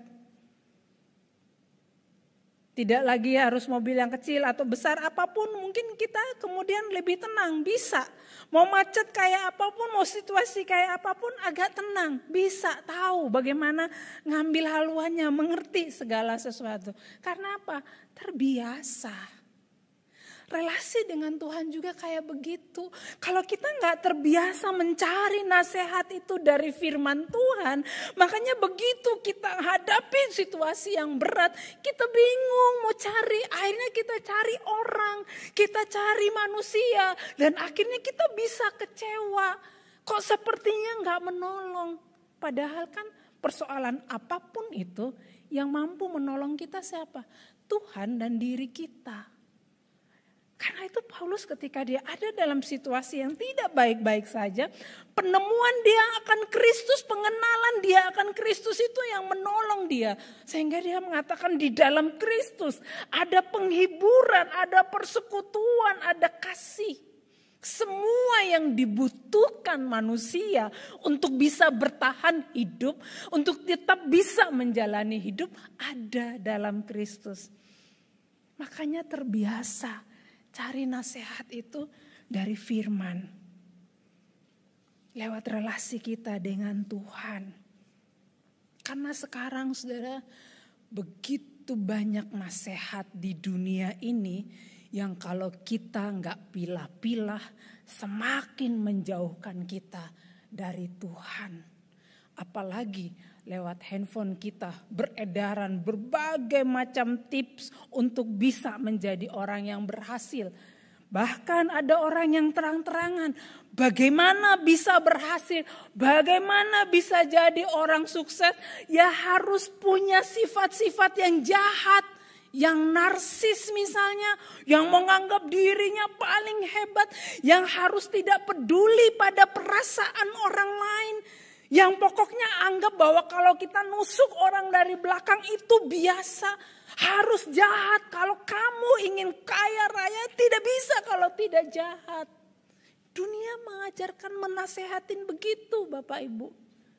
Tidak lagi harus mobil yang kecil atau besar apapun, mungkin kita kemudian lebih tenang, bisa. Mau macet kayak apapun, mau situasi kayak apapun agak tenang. Bisa tahu bagaimana ngambil haluannya, mengerti segala sesuatu. Karena apa? Terbiasa. Relasi dengan Tuhan juga kayak begitu. Kalau kita gak terbiasa mencari nasihat itu dari firman Tuhan, makanya begitu kita hadapi situasi yang berat, kita bingung mau cari. Akhirnya kita cari orang, kita cari manusia, dan akhirnya kita bisa kecewa. Kok sepertinya gak menolong. Padahal kan persoalan apapun itu yang mampu menolong kita siapa? Tuhan dan diri kita. Karena itu Paulus ketika dia ada dalam situasi yang tidak baik-baik saja, penemuan dia akan Kristus, pengenalan dia akan Kristus itu yang menolong dia. Sehingga dia mengatakan di dalam Kristus ada penghiburan, ada persekutuan, ada kasih. Semua yang dibutuhkan manusia untuk bisa bertahan hidup, untuk tetap bisa menjalani hidup ada dalam Kristus. Makanya terbiasa cari nasihat itu dari firman. Lewat relasi kita dengan Tuhan. Karena sekarang saudara begitu banyak nasihat di dunia ini yang kalau kita nggak pilah-pilah semakin menjauhkan kita dari Tuhan. Apalagi lewat handphone kita beredaran berbagai macam tips untuk bisa menjadi orang yang berhasil. Bahkan ada orang yang terang-terangan bagaimana bisa berhasil, bagaimana bisa jadi orang sukses. Ya harus punya sifat-sifat yang jahat, yang narsis misalnya, yang menganggap dirinya paling hebat, yang harus tidak peduli pada perasaan orang lain. Yang pokoknya anggap bahwa kalau kita nusuk orang dari belakang itu biasa, harus jahat. Kalau kamu ingin kaya raya tidak bisa kalau tidak jahat. Dunia mengajarkan menasehatin begitu Bapak Ibu.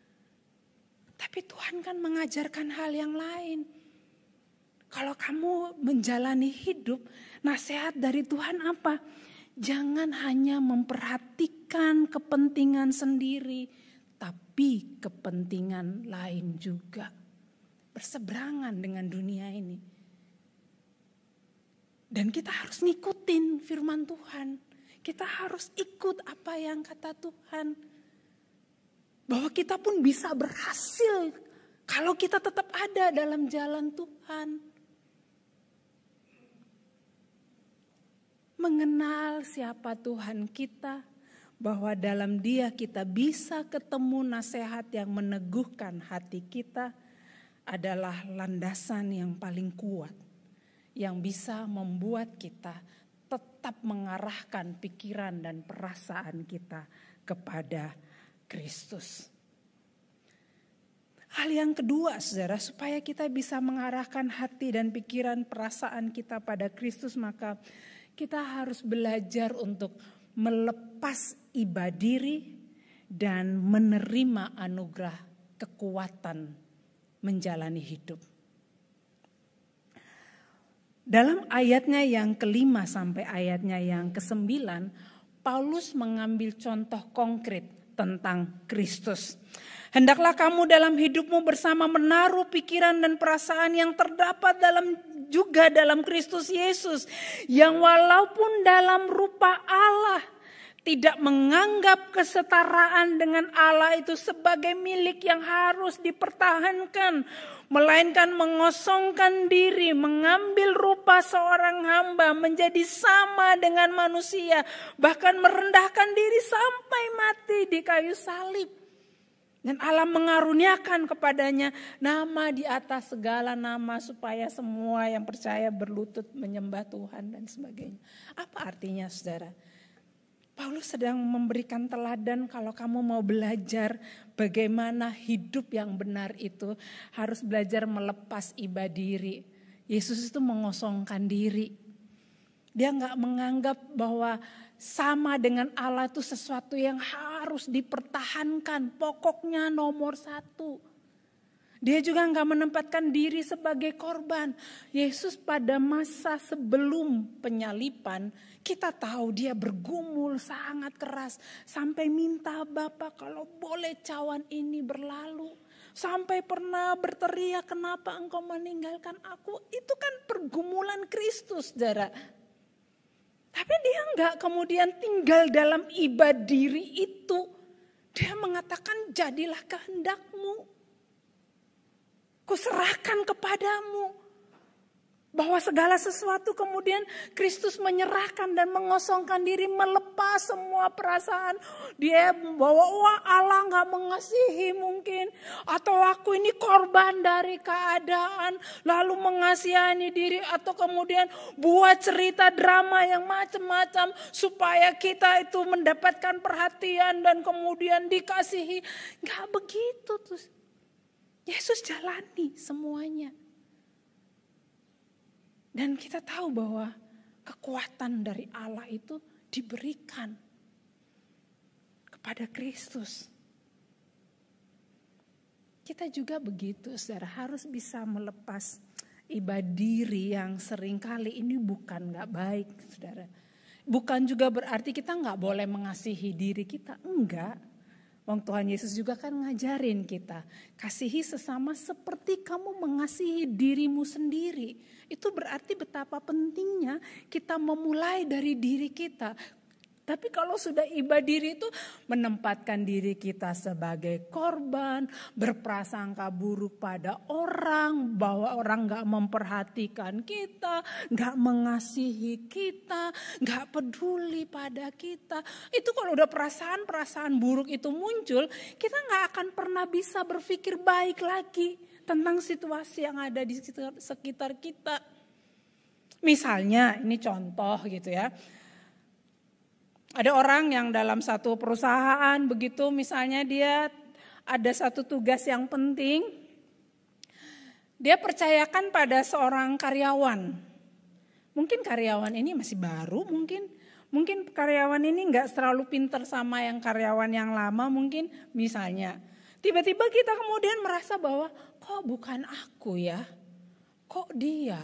Tapi Tuhan kan mengajarkan hal yang lain. Kalau kamu menjalani hidup, nasihat dari Tuhan apa? Jangan hanya memperhatikan kepentingan sendiri, tapi kepentingan lain juga. Berseberangan dengan dunia ini. Dan kita harus ngikutin firman Tuhan. Kita harus ikut apa yang kata Tuhan. Bahwa kita pun bisa berhasil Kalau kita tetap ada dalam jalan Tuhan. Mengenal siapa Tuhan kita, bahwa dalam Dia kita bisa ketemu nasihat yang meneguhkan hati kita, adalah landasan yang paling kuat yang bisa membuat kita tetap mengarahkan pikiran dan perasaan kita kepada Kristus. Hal yang kedua, saudara, supaya kita bisa mengarahkan hati dan pikiran perasaan kita pada Kristus, maka kita harus belajar untuk melepas iba diri dan menerima anugerah kekuatan menjalani hidup. Dalam ayatnya yang kelima sampai ayatnya yang ke-9, Paulus mengambil contoh konkret tentang Kristus. Hendaklah kamu dalam hidupmu bersama menaruh pikiran dan perasaan yang terdapat juga dalam Kristus Yesus, yang walaupun dalam rupa Allah, tidak menganggap kesetaraan dengan Allah itu sebagai milik yang harus dipertahankan, melainkan mengosongkan diri, mengambil rupa seorang hamba, menjadi sama dengan manusia, bahkan merendahkan diri sampai mati di kayu salib. Dan Allah mengaruniakan kepadanya nama di atas segala nama, supaya semua yang percaya berlutut menyembah Tuhan dan sebagainya. Apa artinya, saudara? Paulus sedang memberikan teladan kalau kamu mau belajar bagaimana hidup yang benar itu, harus belajar melepas iba diri. Yesus itu mengosongkan diri. Dia gak menganggap bahwa sama dengan Allah itu sesuatu yang harus dipertahankan, pokoknya nomor satu. Dia juga gak menempatkan diri sebagai korban. Yesus pada masa sebelum penyalipan, kita tahu dia bergumul sangat keras. Sampai minta Bapa kalau boleh cawan ini berlalu. Sampai pernah berteriak, kenapa engkau meninggalkan aku? Itu kan pergumulan Kristus, saudara. Tapi dia enggak kemudian tinggal dalam iba diri itu. Dia mengatakan jadilah kehendakmu. Kuserahkan kepadamu. Bahwa segala sesuatu kemudian Kristus menyerahkan dan mengosongkan diri, melepas semua perasaan. Dia bahwa wah Allah gak mengasihi mungkin. Atau aku ini korban dari keadaan. Lalu mengasihani diri atau kemudian buat cerita drama yang macam-macam. Supaya kita itu mendapatkan perhatian dan kemudian dikasihi. Gak begitu tuh. Yesus jalani semuanya. Dan kita tahu bahwa kekuatan dari Allah itu diberikan kepada Kristus. Kita juga begitu, saudara, harus bisa melepas iba diri yang seringkali ini bukan gak baik, saudara. Bukan juga berarti kita gak boleh mengasihi diri kita, enggak. Wong Tuhan Yesus juga kan ngajarin kita, kasihi sesama seperti kamu mengasihi dirimu sendiri. Itu berarti betapa pentingnya kita memulai dari diri kita. Tapi kalau sudah iba diri itu menempatkan diri kita sebagai korban, berprasangka buruk pada orang, bahwa orang gak memperhatikan kita, gak mengasihi kita, gak peduli pada kita. Itu kalau udah perasaan-perasaan buruk itu muncul, kita gak akan pernah bisa berpikir baik lagi tentang situasi yang ada di sekitar kita. Misalnya, ini contoh gitu ya. Ada orang yang dalam satu perusahaan begitu, misalnya dia ada satu tugas yang penting, dia percayakan pada seorang karyawan. Mungkin karyawan ini masih baru, mungkin karyawan ini nggak terlalu pintar sama yang karyawan yang lama, mungkin misalnya. Tiba-tiba kita kemudian merasa bahwa kok bukan aku ya, kok dia.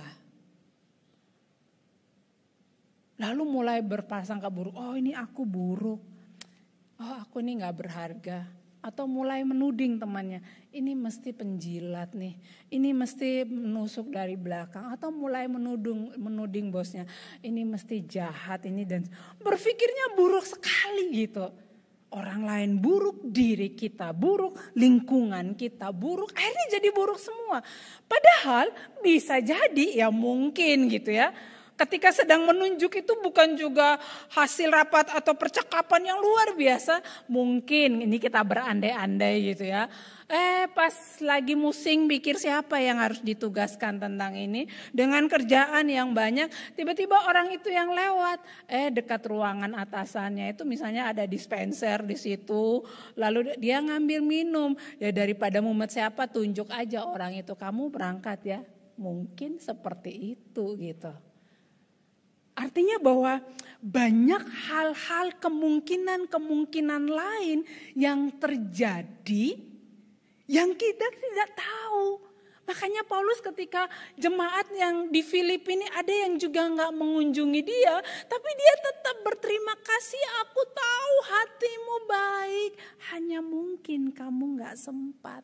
Lalu mulai berprasangka buruk, oh ini aku buruk, oh aku ini gak berharga. Atau mulai menuding temannya, ini mesti penjilat nih, ini mesti menusuk dari belakang. Atau mulai menuding bosnya, ini mesti jahat ini dan berpikirnya buruk sekali gitu. Orang lain buruk, diri kita buruk, lingkungan kita buruk, akhirnya jadi buruk semua. Padahal bisa jadi ya mungkin gitu ya. Ketika sedang menunjuk itu bukan juga hasil rapat atau percakapan yang luar biasa. Mungkin ini kita berandai-andai gitu ya. Pas lagi musing pikir siapa yang harus ditugaskan tentang ini. Dengan kerjaan yang banyak, tiba-tiba orang itu yang lewat. Dekat ruangan atasannya itu misalnya ada dispenser di situ. Lalu dia ngambil minum. Ya daripada mumet siapa, tunjuk aja orang itu. Kamu berangkat ya. Mungkin seperti itu gitu. Artinya bahwa banyak hal-hal kemungkinan lain yang terjadi yang kita tidak tahu. Makanya Paulus ketika jemaat yang di Filipi ini ada yang juga nggak mengunjungi dia, tapi dia tetap berterima kasih. Aku tahu hatimu baik, hanya mungkin kamu nggak sempat.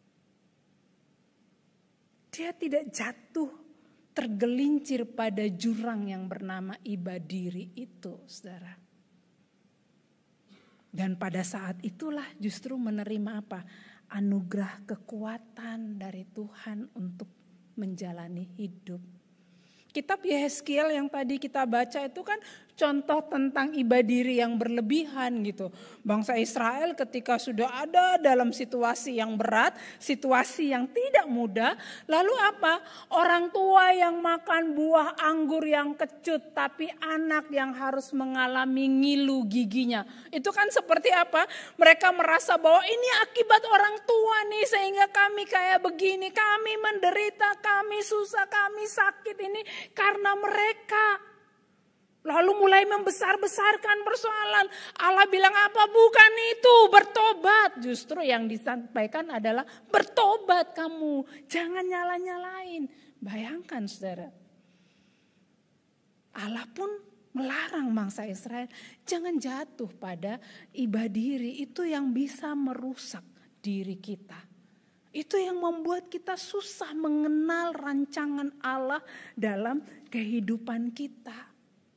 Dia tidak jatuh tergelincir pada jurang yang bernama iba diri itu, saudara. Dan pada saat itulah justru menerima apa? Anugerah kekuatan dari Tuhan untuk menjalani hidup. Kitab Yehezkiel yang tadi kita baca itu kan contoh tentang iba diri yang berlebihan gitu. Bangsa Israel ketika sudah ada dalam situasi yang berat, situasi yang tidak mudah. Lalu apa? Orang tua yang makan buah anggur yang kecut, tapi anak yang harus mengalami ngilu giginya. Itu kan seperti apa? Mereka merasa bahwa ini akibat orang tua nih sehingga kami kayak begini. Kami menderita, kami susah, kami sakit ini karena mereka. Lalu mulai membesar-besarkan persoalan. Allah bilang apa? Bukan itu, bertobat. Justru yang disampaikan adalah bertobat kamu. Jangan nyala-nyalain. Bayangkan saudara. Allah pun melarang bangsa Israel. Jangan jatuh pada iba diri. Itu yang bisa merusak diri kita. Itu yang membuat kita susah mengenal rancangan Allah dalam kehidupan kita.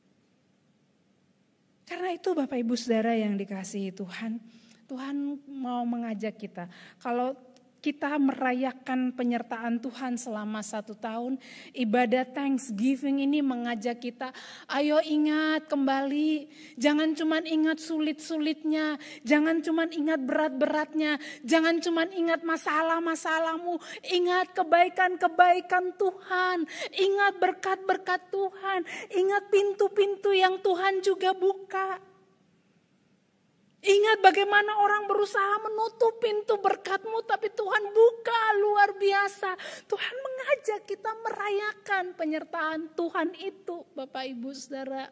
Karena itu Bapak Ibu Saudara yang dikasihi Tuhan, Tuhan mau mengajak kita. Kalau kita merayakan penyertaan Tuhan selama 1 tahun, ibadah Thanksgiving ini mengajak kita, ayo ingat kembali, jangan cuma ingat sulit-sulitnya, jangan cuma ingat berat-beratnya, jangan cuma ingat masalah-masalahmu, ingat kebaikan-kebaikan Tuhan, ingat berkat-berkat Tuhan, ingat pintu-pintu yang Tuhan juga buka. Ingat bagaimana orang berusaha menutup pintu berkat-Mu, tapi Tuhan buka luar biasa. Tuhan mengajak kita merayakan penyertaan Tuhan itu, Bapak Ibu Saudara.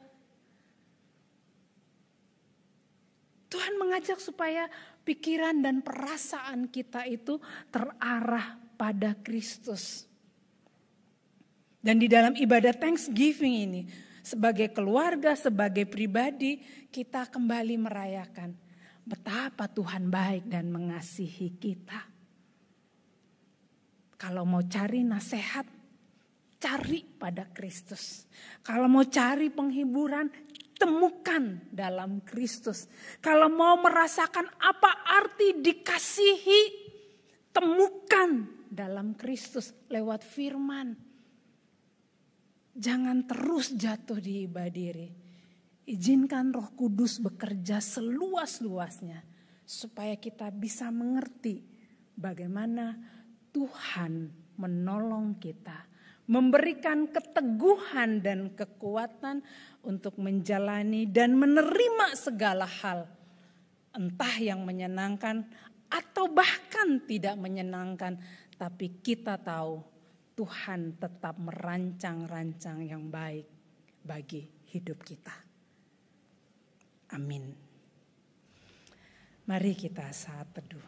Tuhan mengajak supaya pikiran dan perasaan kita itu terarah pada Kristus. Dan di dalam ibadah Thanksgiving ini, sebagai keluarga, sebagai pribadi, kita kembali merayakan betapa Tuhan baik dan mengasihi kita. Kalau mau cari nasihat, cari pada Kristus. Kalau mau cari penghiburan, temukan dalam Kristus. Kalau mau merasakan apa arti dikasihi, temukan dalam Kristus lewat firman. Jangan terus jatuh di iba diri. Izinkan Roh Kudus bekerja seluas-luasnya supaya kita bisa mengerti bagaimana Tuhan menolong kita, memberikan keteguhan dan kekuatan untuk menjalani dan menerima segala hal, entah yang menyenangkan atau bahkan tidak menyenangkan, tapi kita tahu Tuhan tetap merancang-rancang yang baik bagi hidup kita. Amin. Mari kita saat teduh.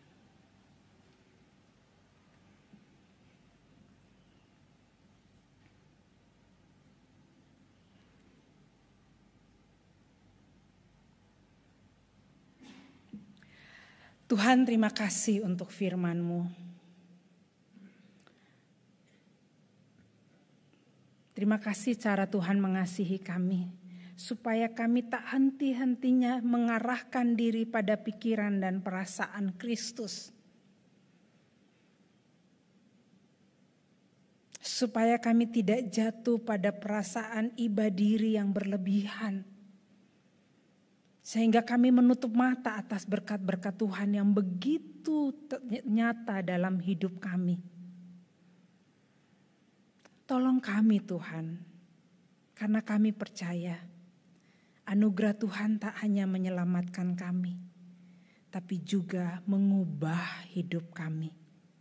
Tuhan, terima kasih untuk firman-Mu. Terima kasih cara Tuhan mengasihi kami, supaya kami tak henti-hentinya mengarahkan diri pada pikiran dan perasaan Kristus. Supaya kami tidak jatuh pada perasaan iba diri yang berlebihan. Sehingga kami menutup mata atas berkat-berkat Tuhan yang begitu nyata dalam hidup kami. Tolong kami Tuhan, karena kami percaya anugerah Tuhan tak hanya menyelamatkan kami, tapi juga mengubah hidup kami.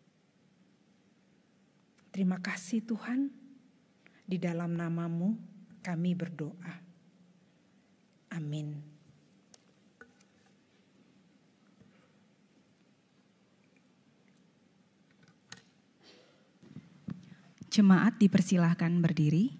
Terima kasih Tuhan, di dalam nama-Mu kami berdoa. Amin. Jemaat dipersilahkan berdiri.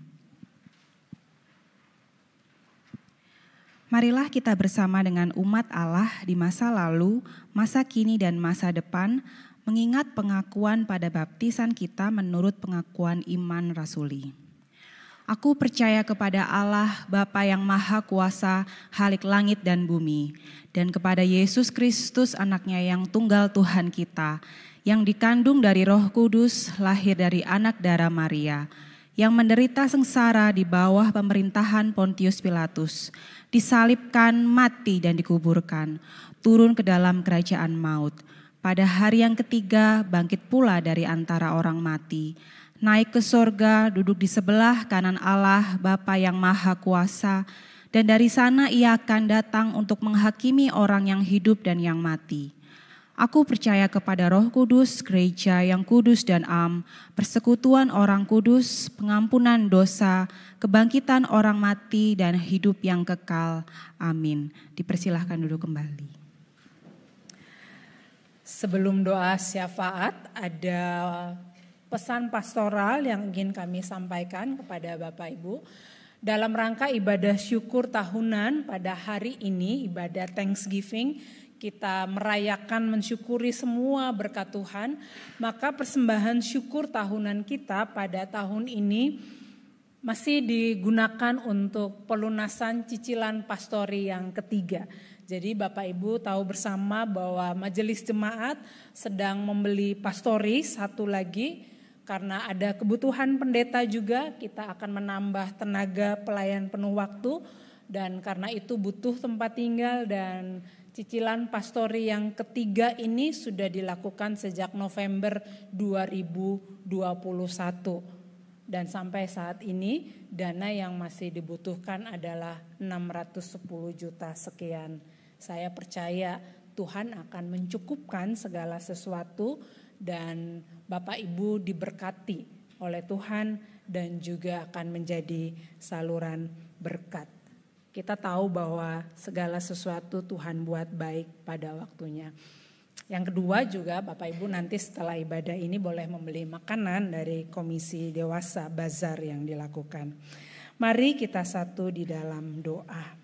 Marilah kita bersama dengan umat Allah di masa lalu, masa kini dan masa depan, mengingat pengakuan pada baptisan kita menurut pengakuan iman rasuli. Aku percaya kepada Allah, Bapa yang Maha Kuasa, Khalik langit dan bumi, dan kepada Yesus Kristus anaknya yang tunggal Tuhan kita, yang dikandung dari Roh Kudus, lahir dari anak darah Maria, yang menderita sengsara di bawah pemerintahan Pontius Pilatus, disalibkan, mati dan dikuburkan, turun ke dalam kerajaan maut. Pada hari yang ketiga bangkit pula dari antara orang mati, naik ke sorga, duduk di sebelah kanan Allah Bapa yang Maha Kuasa, dan dari sana Ia akan datang untuk menghakimi orang yang hidup dan yang mati. Aku percaya kepada Roh Kudus, gereja yang kudus dan am, persekutuan orang kudus, pengampunan dosa, kebangkitan orang mati dan hidup yang kekal. Amin. Dipersilahkan duduk kembali. Sebelum doa syafaat, ada pesan pastoral yang ingin kami sampaikan kepada Bapak Ibu. Dalam rangka ibadah syukur tahunan pada hari ini, ibadah Thanksgiving, kita merayakan mensyukuri semua berkat Tuhan, maka persembahan syukur tahunan kita pada tahun ini masih digunakan untuk pelunasan cicilan pastori yang ketiga. Jadi Bapak Ibu tahu bersama bahwa majelis jemaat sedang membeli pastori satu lagi, karena ada kebutuhan pendeta juga, kita akan menambah tenaga pelayan penuh waktu, dan karena itu butuh tempat tinggal, dan cicilan pastori yang ketiga ini sudah dilakukan sejak November 2021. Dan sampai saat ini dana yang masih dibutuhkan adalah 610 juta sekian. Saya percaya Tuhan akan mencukupkan segala sesuatu dan Bapak Ibu diberkati oleh Tuhan dan juga akan menjadi saluran berkat. Kita tahu bahwa segala sesuatu Tuhan buat baik pada waktunya. Yang kedua juga Bapak Ibu nanti setelah ibadah ini boleh membeli makanan dari Komisi Dewasa Bazar yang dilakukan. Mari kita satu di dalam doa.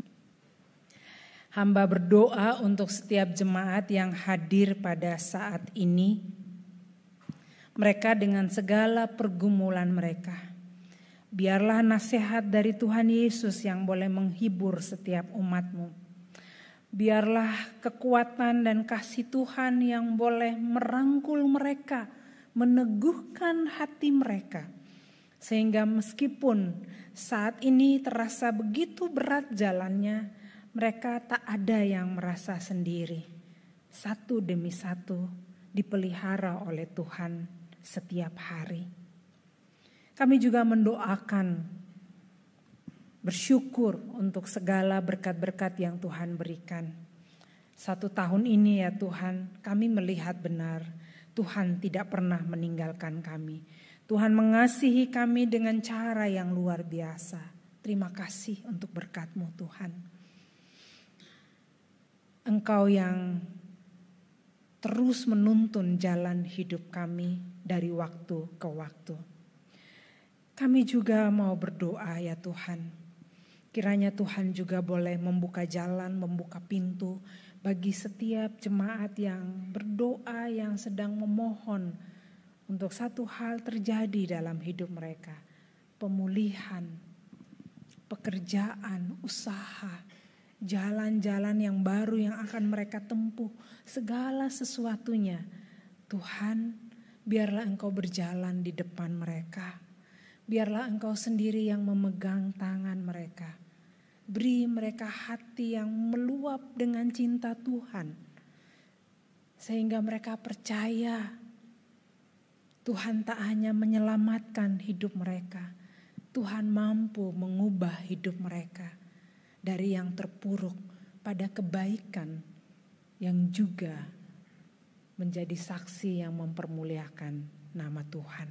Hamba berdoa untuk setiap jemaat yang hadir pada saat ini. Mereka dengan segala pergumulan mereka. Biarlah nasihat dari Tuhan Yesus yang boleh menghibur setiap umat-Mu. Biarlah kekuatan dan kasih Tuhan yang boleh merangkul mereka, meneguhkan hati mereka. Sehingga meskipun saat ini terasa begitu berat jalannya, mereka tak ada yang merasa sendiri. Satu demi satu dipelihara oleh Tuhan setiap hari. Kami juga mendoakan, bersyukur untuk segala berkat-berkat yang Tuhan berikan. 1 tahun ini ya Tuhan, kami melihat benar Tuhan tidak pernah meninggalkan kami. Tuhan mengasihi kami dengan cara yang luar biasa. Terima kasih untuk berkat-Mu Tuhan. Engkau yang terus menuntun jalan hidup kami dari waktu ke waktu. Kami juga mau berdoa ya Tuhan. Kiranya Tuhan juga boleh membuka jalan, membuka pintu bagi setiap jemaat yang berdoa, yang sedang memohon untuk satu hal terjadi dalam hidup mereka. Pemulihan, pekerjaan, usaha, jalan-jalan yang baru yang akan mereka tempuh, segala sesuatunya. Tuhan, biarlah Engkau berjalan di depan mereka. Biarlah Engkau sendiri yang memegang tangan mereka. Beri mereka hati yang meluap dengan cinta Tuhan. Sehingga mereka percaya Tuhan tak hanya menyelamatkan hidup mereka. Tuhan mampu mengubah hidup mereka dari yang terpuruk pada kebaikan yang juga menjadi saksi yang mempermuliakan nama Tuhan.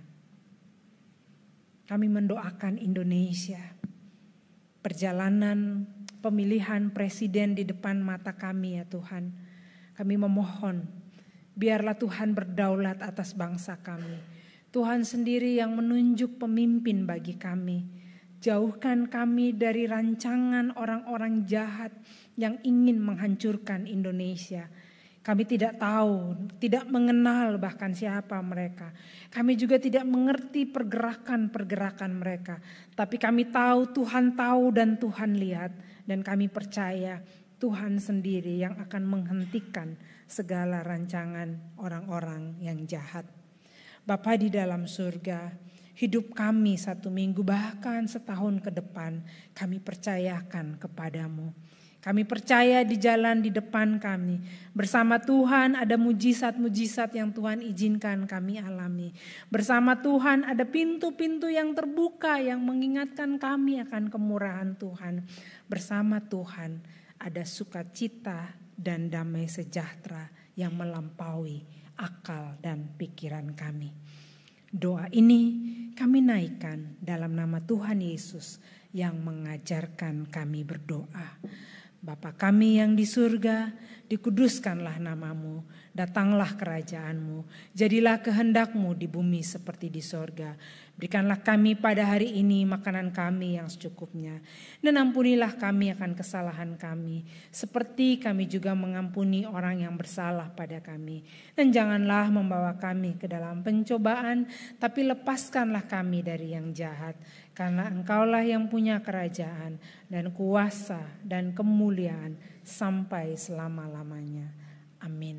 Kami mendoakan Indonesia. Perjalanan pemilihan presiden di depan mata kami ya Tuhan. Kami memohon, biarlah Tuhan berdaulat atas bangsa kami. Tuhan sendiri yang menunjuk pemimpin bagi kami. Jauhkan kami dari rancangan orang-orang jahat yang ingin menghancurkan Indonesia. Kami tidak tahu, tidak mengenal bahkan siapa mereka. Kami juga tidak mengerti pergerakan-pergerakan mereka. Tapi kami tahu, Tuhan tahu dan Tuhan lihat. Dan kami percaya Tuhan sendiri yang akan menghentikan segala rancangan orang-orang yang jahat. Bapa di dalam surga, hidup kami 1 minggu bahkan setahun ke depan kami percayakan kepadamu. Kami percaya di jalan di depan kami. Bersama Tuhan ada mujizat-mujizat yang Tuhan izinkan kami alami. Bersama Tuhan ada pintu-pintu yang terbuka yang mengingatkan kami akan kemurahan Tuhan. Bersama Tuhan ada sukacita dan damai sejahtera yang melampaui akal dan pikiran kami. Doa ini kami naikkan dalam nama Tuhan Yesus yang mengajarkan kami berdoa. Bapa kami yang di surga, dikuduskanlah namamu, datanglah kerajaanmu, jadilah kehendak-Mu di bumi seperti di sorga. Berikanlah kami pada hari ini makanan kami yang secukupnya, dan ampunilah kami akan kesalahan kami, seperti kami juga mengampuni orang yang bersalah pada kami. Dan janganlah membawa kami ke dalam pencobaan, tapi lepaskanlah kami dari yang jahat. Karena Engkaulah yang punya kerajaan dan kuasa dan kemuliaan sampai selama-lamanya. Amin.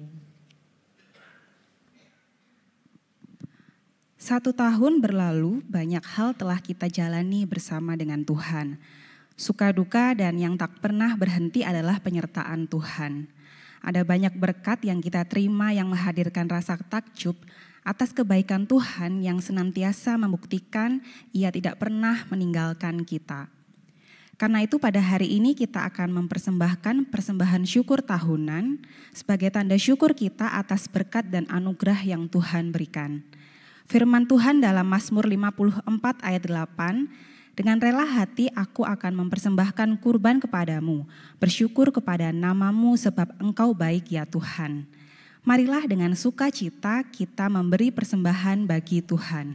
1 tahun berlalu, banyak hal telah kita jalani bersama dengan Tuhan. Suka duka dan yang tak pernah berhenti adalah penyertaan Tuhan. Ada banyak berkat yang kita terima yang menghadirkan rasa takjub atas kebaikan Tuhan yang senantiasa membuktikan Ia tidak pernah meninggalkan kita. Karena itu pada hari ini kita akan mempersembahkan persembahan syukur tahunan sebagai tanda syukur kita atas berkat dan anugerah yang Tuhan berikan. Firman Tuhan dalam Mazmur 54 ayat 8, dengan rela hati aku akan mempersembahkan kurban kepadamu, bersyukur kepada nama-Mu sebab Engkau baik ya Tuhan. Marilah dengan sukacita kita memberi persembahan bagi Tuhan.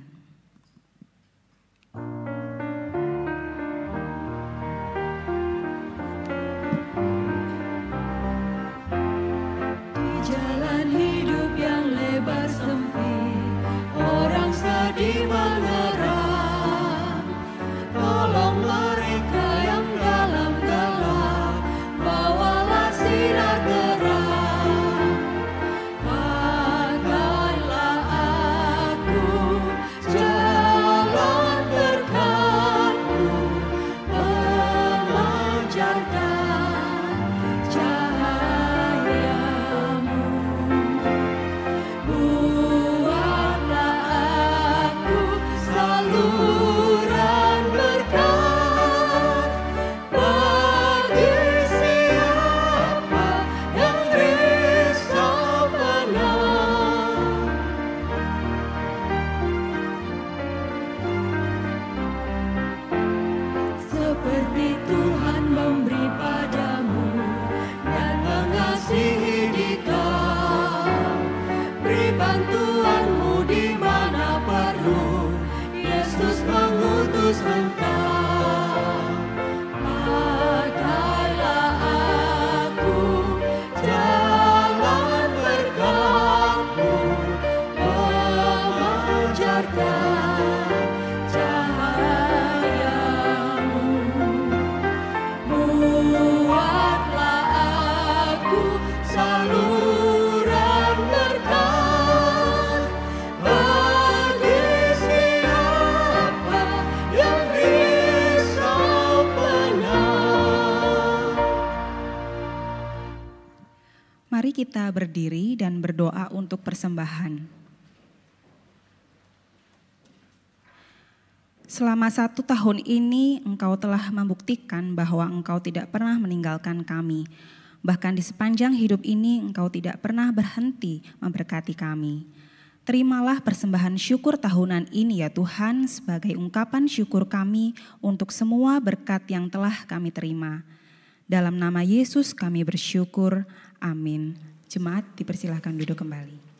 Di jalan hidup yang lebar sempit, orang sedih mengerang. Tolong mereka yang dalam gelap, bawalah sinar terang. Pakailah aku jalan berkat-Mu, memancarkan cahaya-Mu. Buatlah aku saluran berkat bagi siapa yang risau benar. Seperti Tuhan memberi padamu dan mengasihi dikau, beri bantuan-Mu di mana perlu, Yesus mengutus Engkau. Pakailah aku jalan berkat-Mu, memancarkan cahaya-Mu. kita berdiri dan berdoa untuk persembahan. Selama 1 tahun ini Engkau telah membuktikan bahwa Engkau tidak pernah meninggalkan kami. Bahkan di sepanjang hidup ini Engkau tidak pernah berhenti memberkati kami. Terimalah persembahan syukur tahunan ini ya Tuhan sebagai ungkapan syukur kami untuk semua berkat yang telah kami terima. Dalam nama Yesus kami bersyukur. Amin. Jemaat dipersilahkan duduk kembali.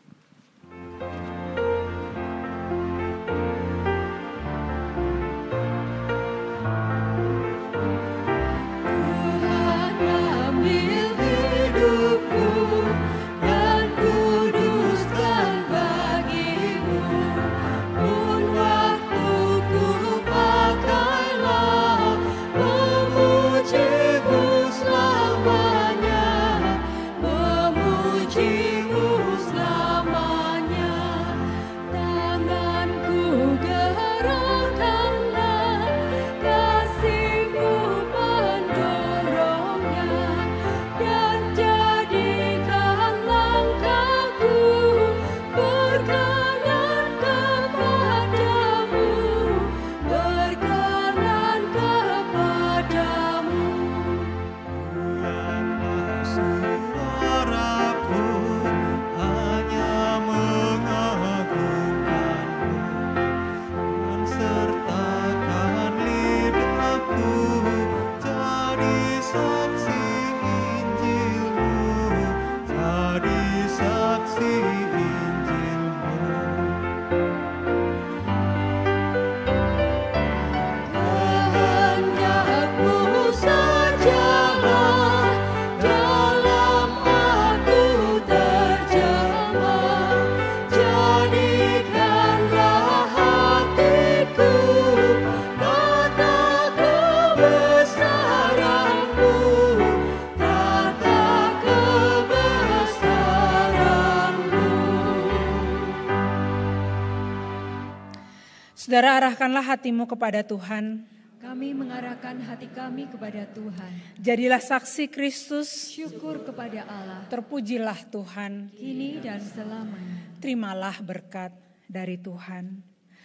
Saudara, arahkanlah hatimu kepada Tuhan. Kami mengarahkan hati kami kepada Tuhan. Jadilah saksi Kristus. Syukur kepada Allah. Terpujilah Tuhan. Kini dan selamanya. Terimalah berkat dari Tuhan.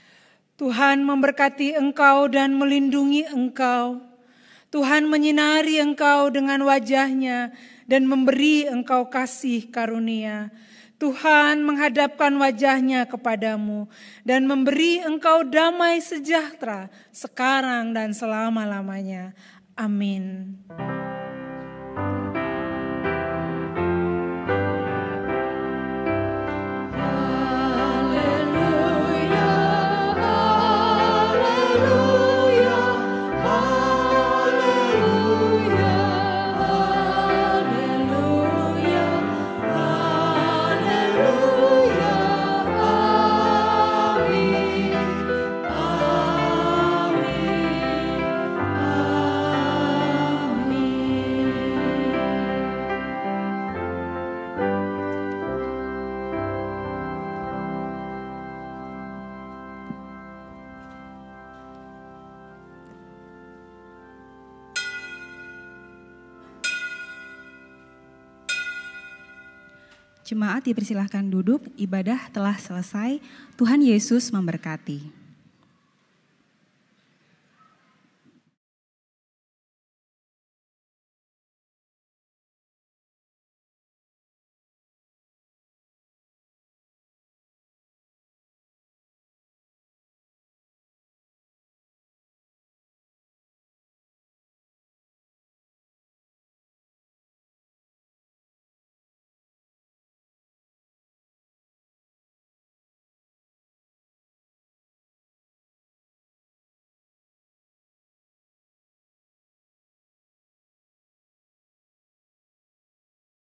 Tuhan memberkati engkau dan melindungi engkau. Tuhan menyinari engkau dengan wajah-Nya dan memberi engkau kasih karunia. Tuhan menghadapkan wajah-Nya kepadamu dan memberi engkau damai sejahtera sekarang dan selama-lamanya. Amin. Jemaat dipersilahkan duduk, ibadah telah selesai. Tuhan Yesus memberkati.